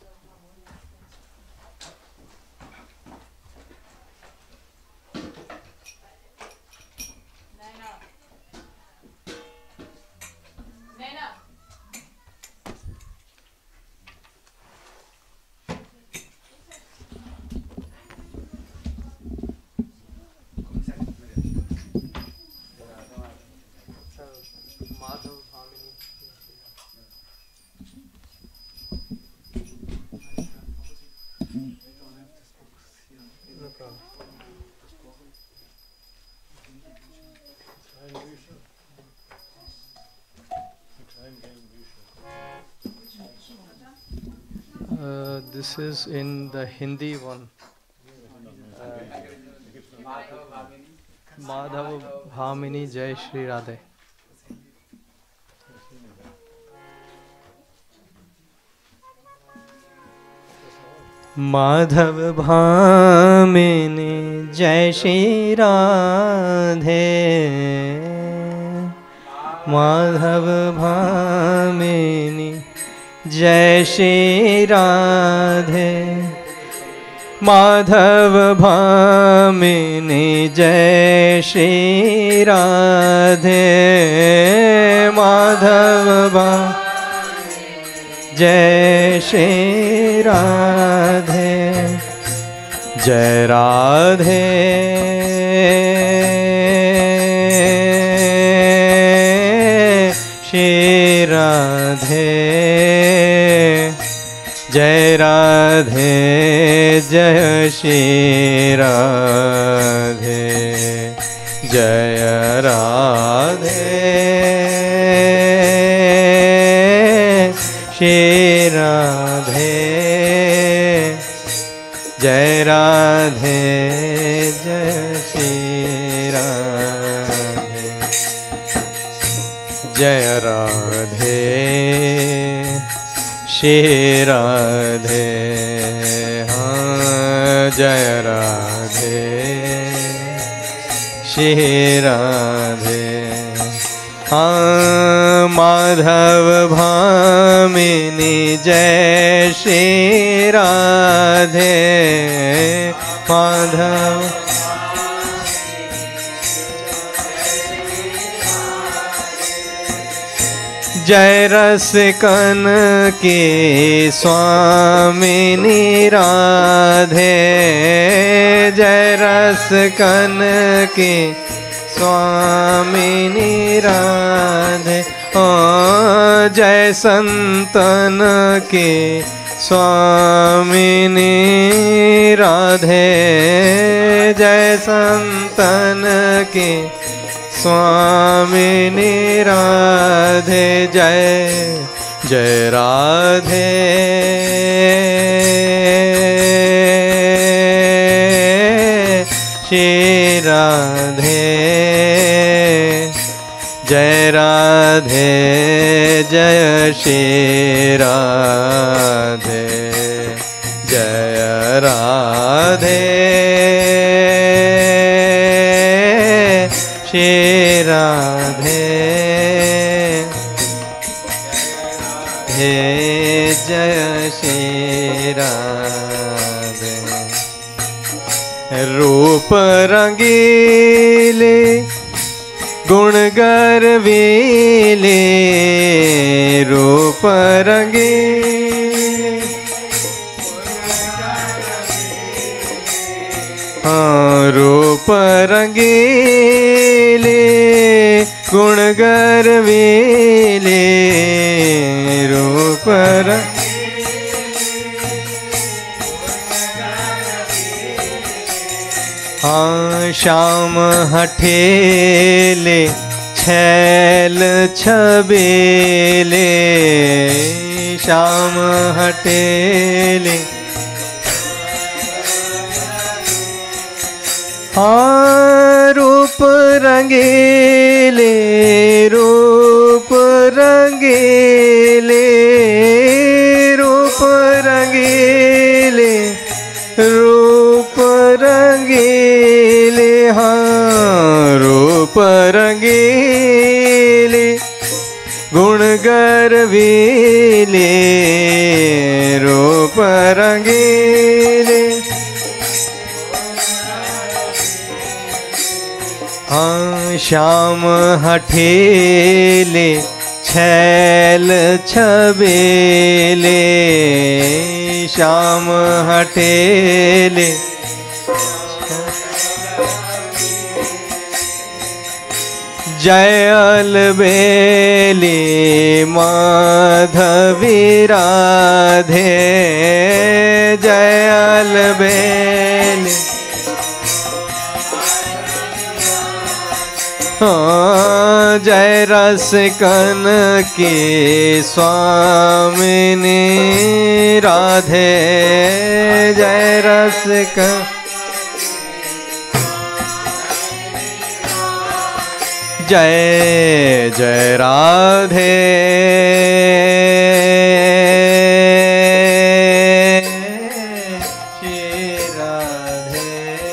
Uh, this is in the Hindi one. Uh, Madhav Bhamini Jai Shri Radhe. Madhav Bhamini Jai Shri Radhe. Madhav Bhamini Jai Shri Radhe. Madhav Bhamini Jai Shri Radhe. Madhav Bhamini Jai Shri Radhe. Jai Radhe. Shri Radhe. Jai Radhe. Jai Shri Radhe. Jai Radhe. जय राधे जय श्री राधे, जय राधे श्री राधे, हाँ जय राधे श्री राधे, हाँ माधव भामिनी जय श्री राधे, माधव जय रसिकन की स्वामिनी राधे, जय रसिकन की स्वामिनी राधे, ओ जय संतन की स्वामिनी राधे, जय संतन की स्वामिनी राधे, जय जय राधे श्री राधे, जय राधे जय श्री राधे, जय राधे श्री राधे, हे जय श्री राधे, रूप रंगीले गुण गर्वीले, रूप रंगीले, हाँ रूप रंगीले गुण गर्वीले, रूप हाँ श्याम हठेले छैल छबेले, श्याम हठेले, हाँ रूप रंगीले, रूप रंगीले, रूप रंगीले, रूप रंगीले, हाँ रूप रंगीले गुण गर्वीले, रूप रंगीले, हाँ श्याम हठेले छैल छबेले, श्याम हठेले, जय अलबेली माधवी राधे, जय अलबेली, हाँ जय रसिकन की स्वामिनी राधे, जय रसिकन, जय जय राधे श्री राधे,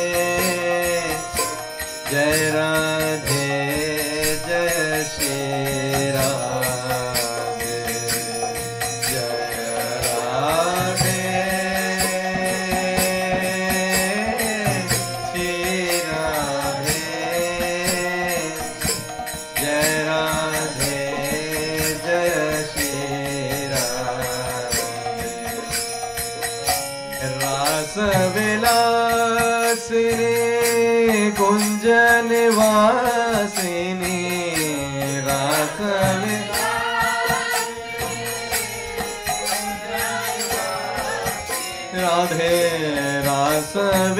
जय राधे जय श्री राधे, जय राधे श्री राधे, जय राधे जय श्री राधे, रास विलासिनी कुंज निवासिनी, रास राधे रास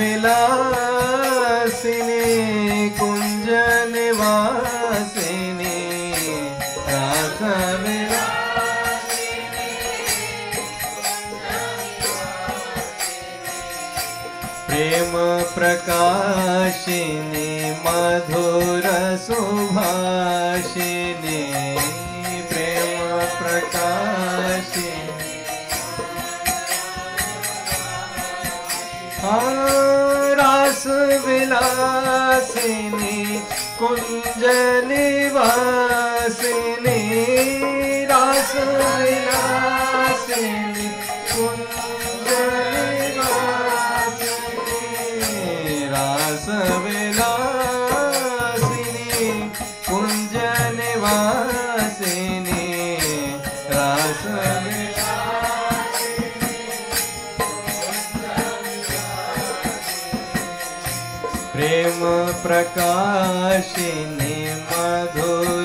विलासिनी कुंज निवासिनी, रास विलासिनी प्रेम प्रकाशिनी मधुर सुभाषिनी प्रेम प्रकाशिनी रास विलासिनी कुंज निवासिनी रास विलासिनी कुंज निवासिनी रास विलासिनी कुंज निवासिनी रास प्रेम प्रकाशिनी मधुर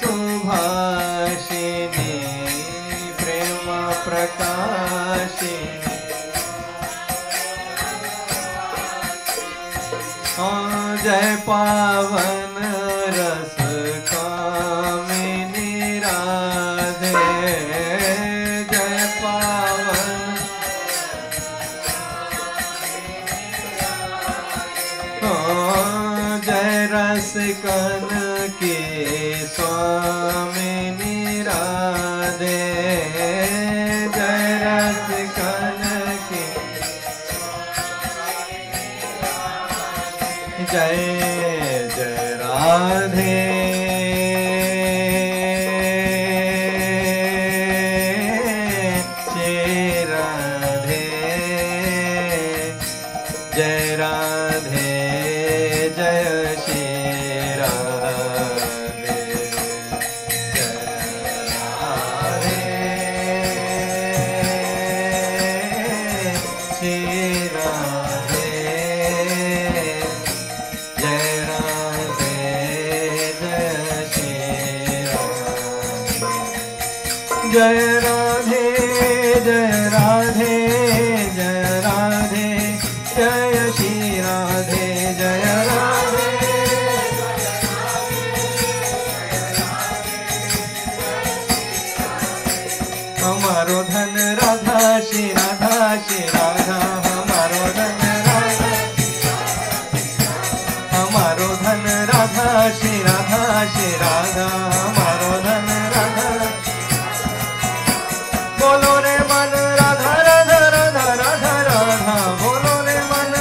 सुभाषिनी प्रेम प्रकाशिनी जय पावन रस कामिनी राधे जय पावन जय रस कन के स्वामिनी राधे जय रस कन के जय जय राधे जय राधे जय राधे जय श्री राधे जय राधे श्री राधे जय राधे जय श्री राधे जय राधे जय राधे जय राधे जय श्री राधे जय राधे हमारो धन राधा श्री राधा श्री राधा हमारो धन राधा हमारो धन राधा श्री राधा श्री राधा हमारो धन राधा बोलो रे मन राधा राधा राधा राधा राधा बोलो रे मन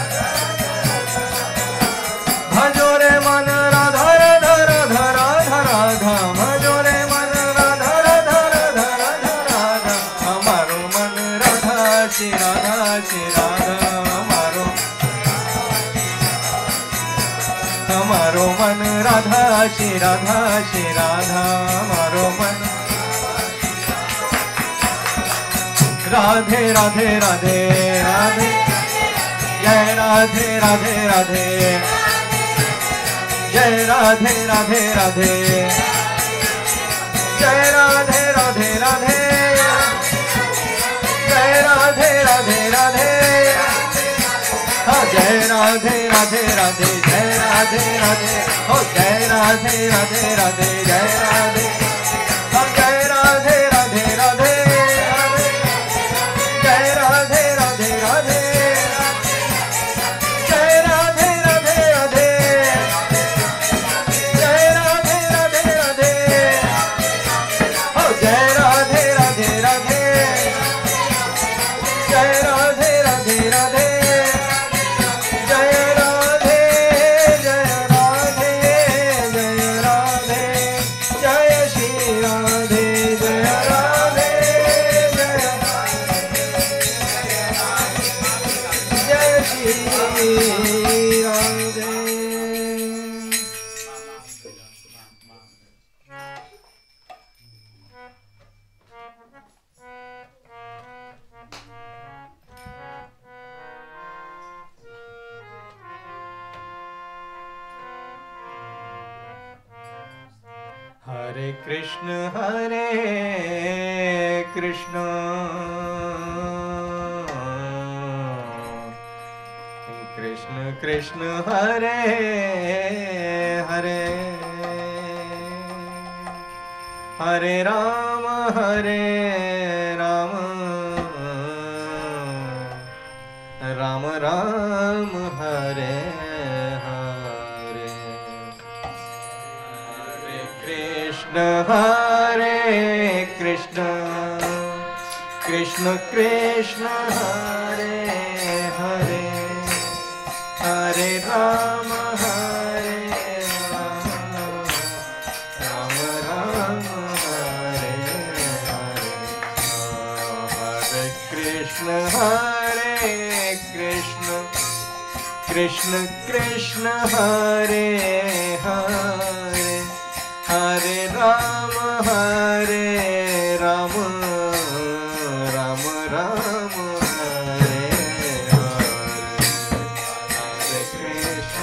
भजो रे मन राधा राधा राधा राधा राधा भजो रे मन राधा राधा राधा राधा राधा हमारो मन राधा श्री राधा श्री राधा हमारो हमारो मन राधा श्री राधा श्री राधा हमारो मन राधे राधे राधे राधे जय राधे राधे राधे जय राधे राधे राधे जय राधे राधे राधे जय राधे राधे राधे हाँ जय राधे राधे राधे जय राधे राधे हो जय राधे राधे राधे जय राधे हाँ जय राधे राधे राधे जय राधे राधे राधे जय राधे राधे राधे जय राधे राधे राधे हो जय राधे राधे राधे जय राधे राधे राधे जय राधे जय राधे जय राधे जय श्री राधे जय राधे जय जय श्री राधे हरे कृष्ण हरे कृष्ण कृष्ण कृष्ण हरे हरे हरे राम हरे राम राम राम हरे हरे हरे कृष्ण हरे कृष्ण कृष्ण कृष्ण हरे हरे हरे राम हरे राम राम राम हरे हरे हरे कृष्ण हरे कृष्ण कृष्ण कृष्ण हरे हरे हरे राम हरे राम राम राम हरे हरे हरे कृष्ण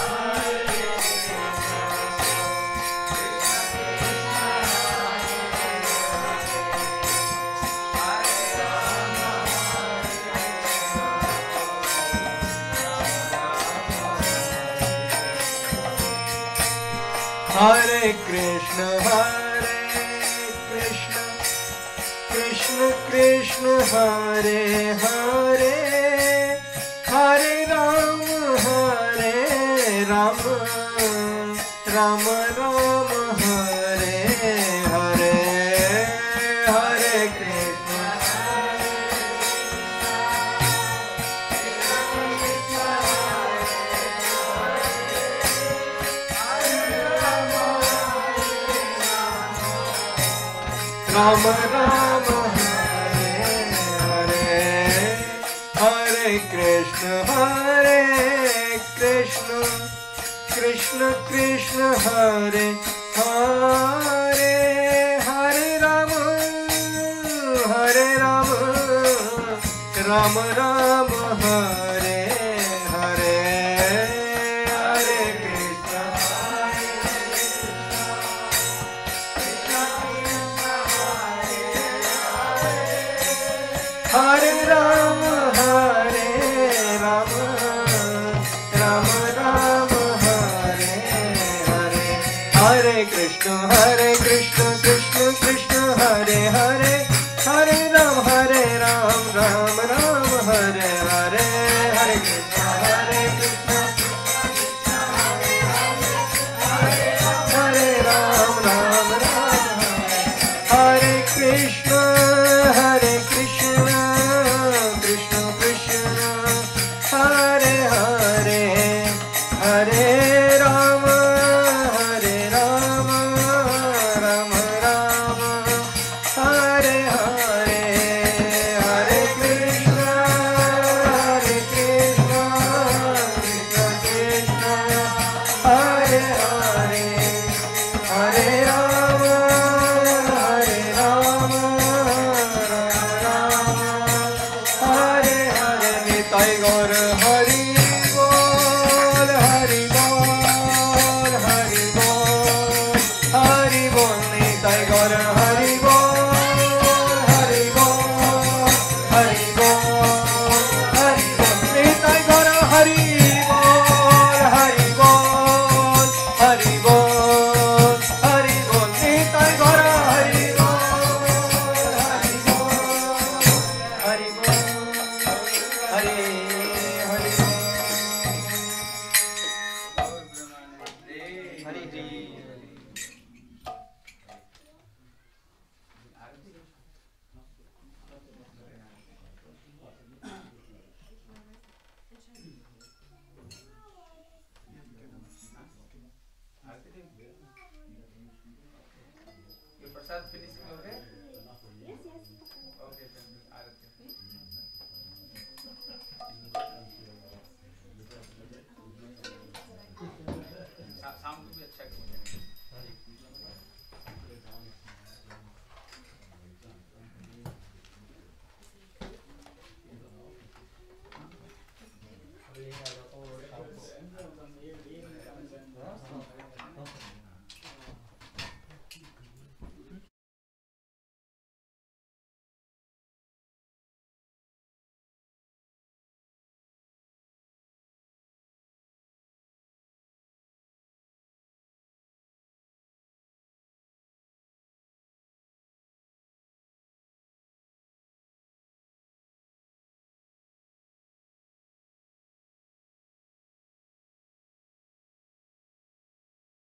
हरे कृष्ण हरे कृष्ण कृष्ण कृष्ण हरे हरे हरे राम हरे राम राम राम हरे हरे हरे कृष्ण राम राम हरे हरे हरे कृष्ण हरे कृष्ण कृष्ण कृष्ण हरे हरे हरे राम हरे राम राम राम हरे हरे हरे कृष्ण हरे राम हरे राम राम राम हरे हरे हरे कृष्ण हरे कृष्ण कृष्ण कृष्ण हरे हरे हरे राम हरे राम राम राम हरे हरे हरे कृष्ण हरे कृष्ण हरे राम राम राम हरे कृष्ण हरे कृष्ण कृष्ण कृष्ण हरे हरे हरे राम हरे राम राम राम हरे हरे हरे कृष्ण हरे कृष्ण कृष्ण कृष्ण हरे हरे हरे राम हरे राम राम राम हरे हरे निताई गौर हरे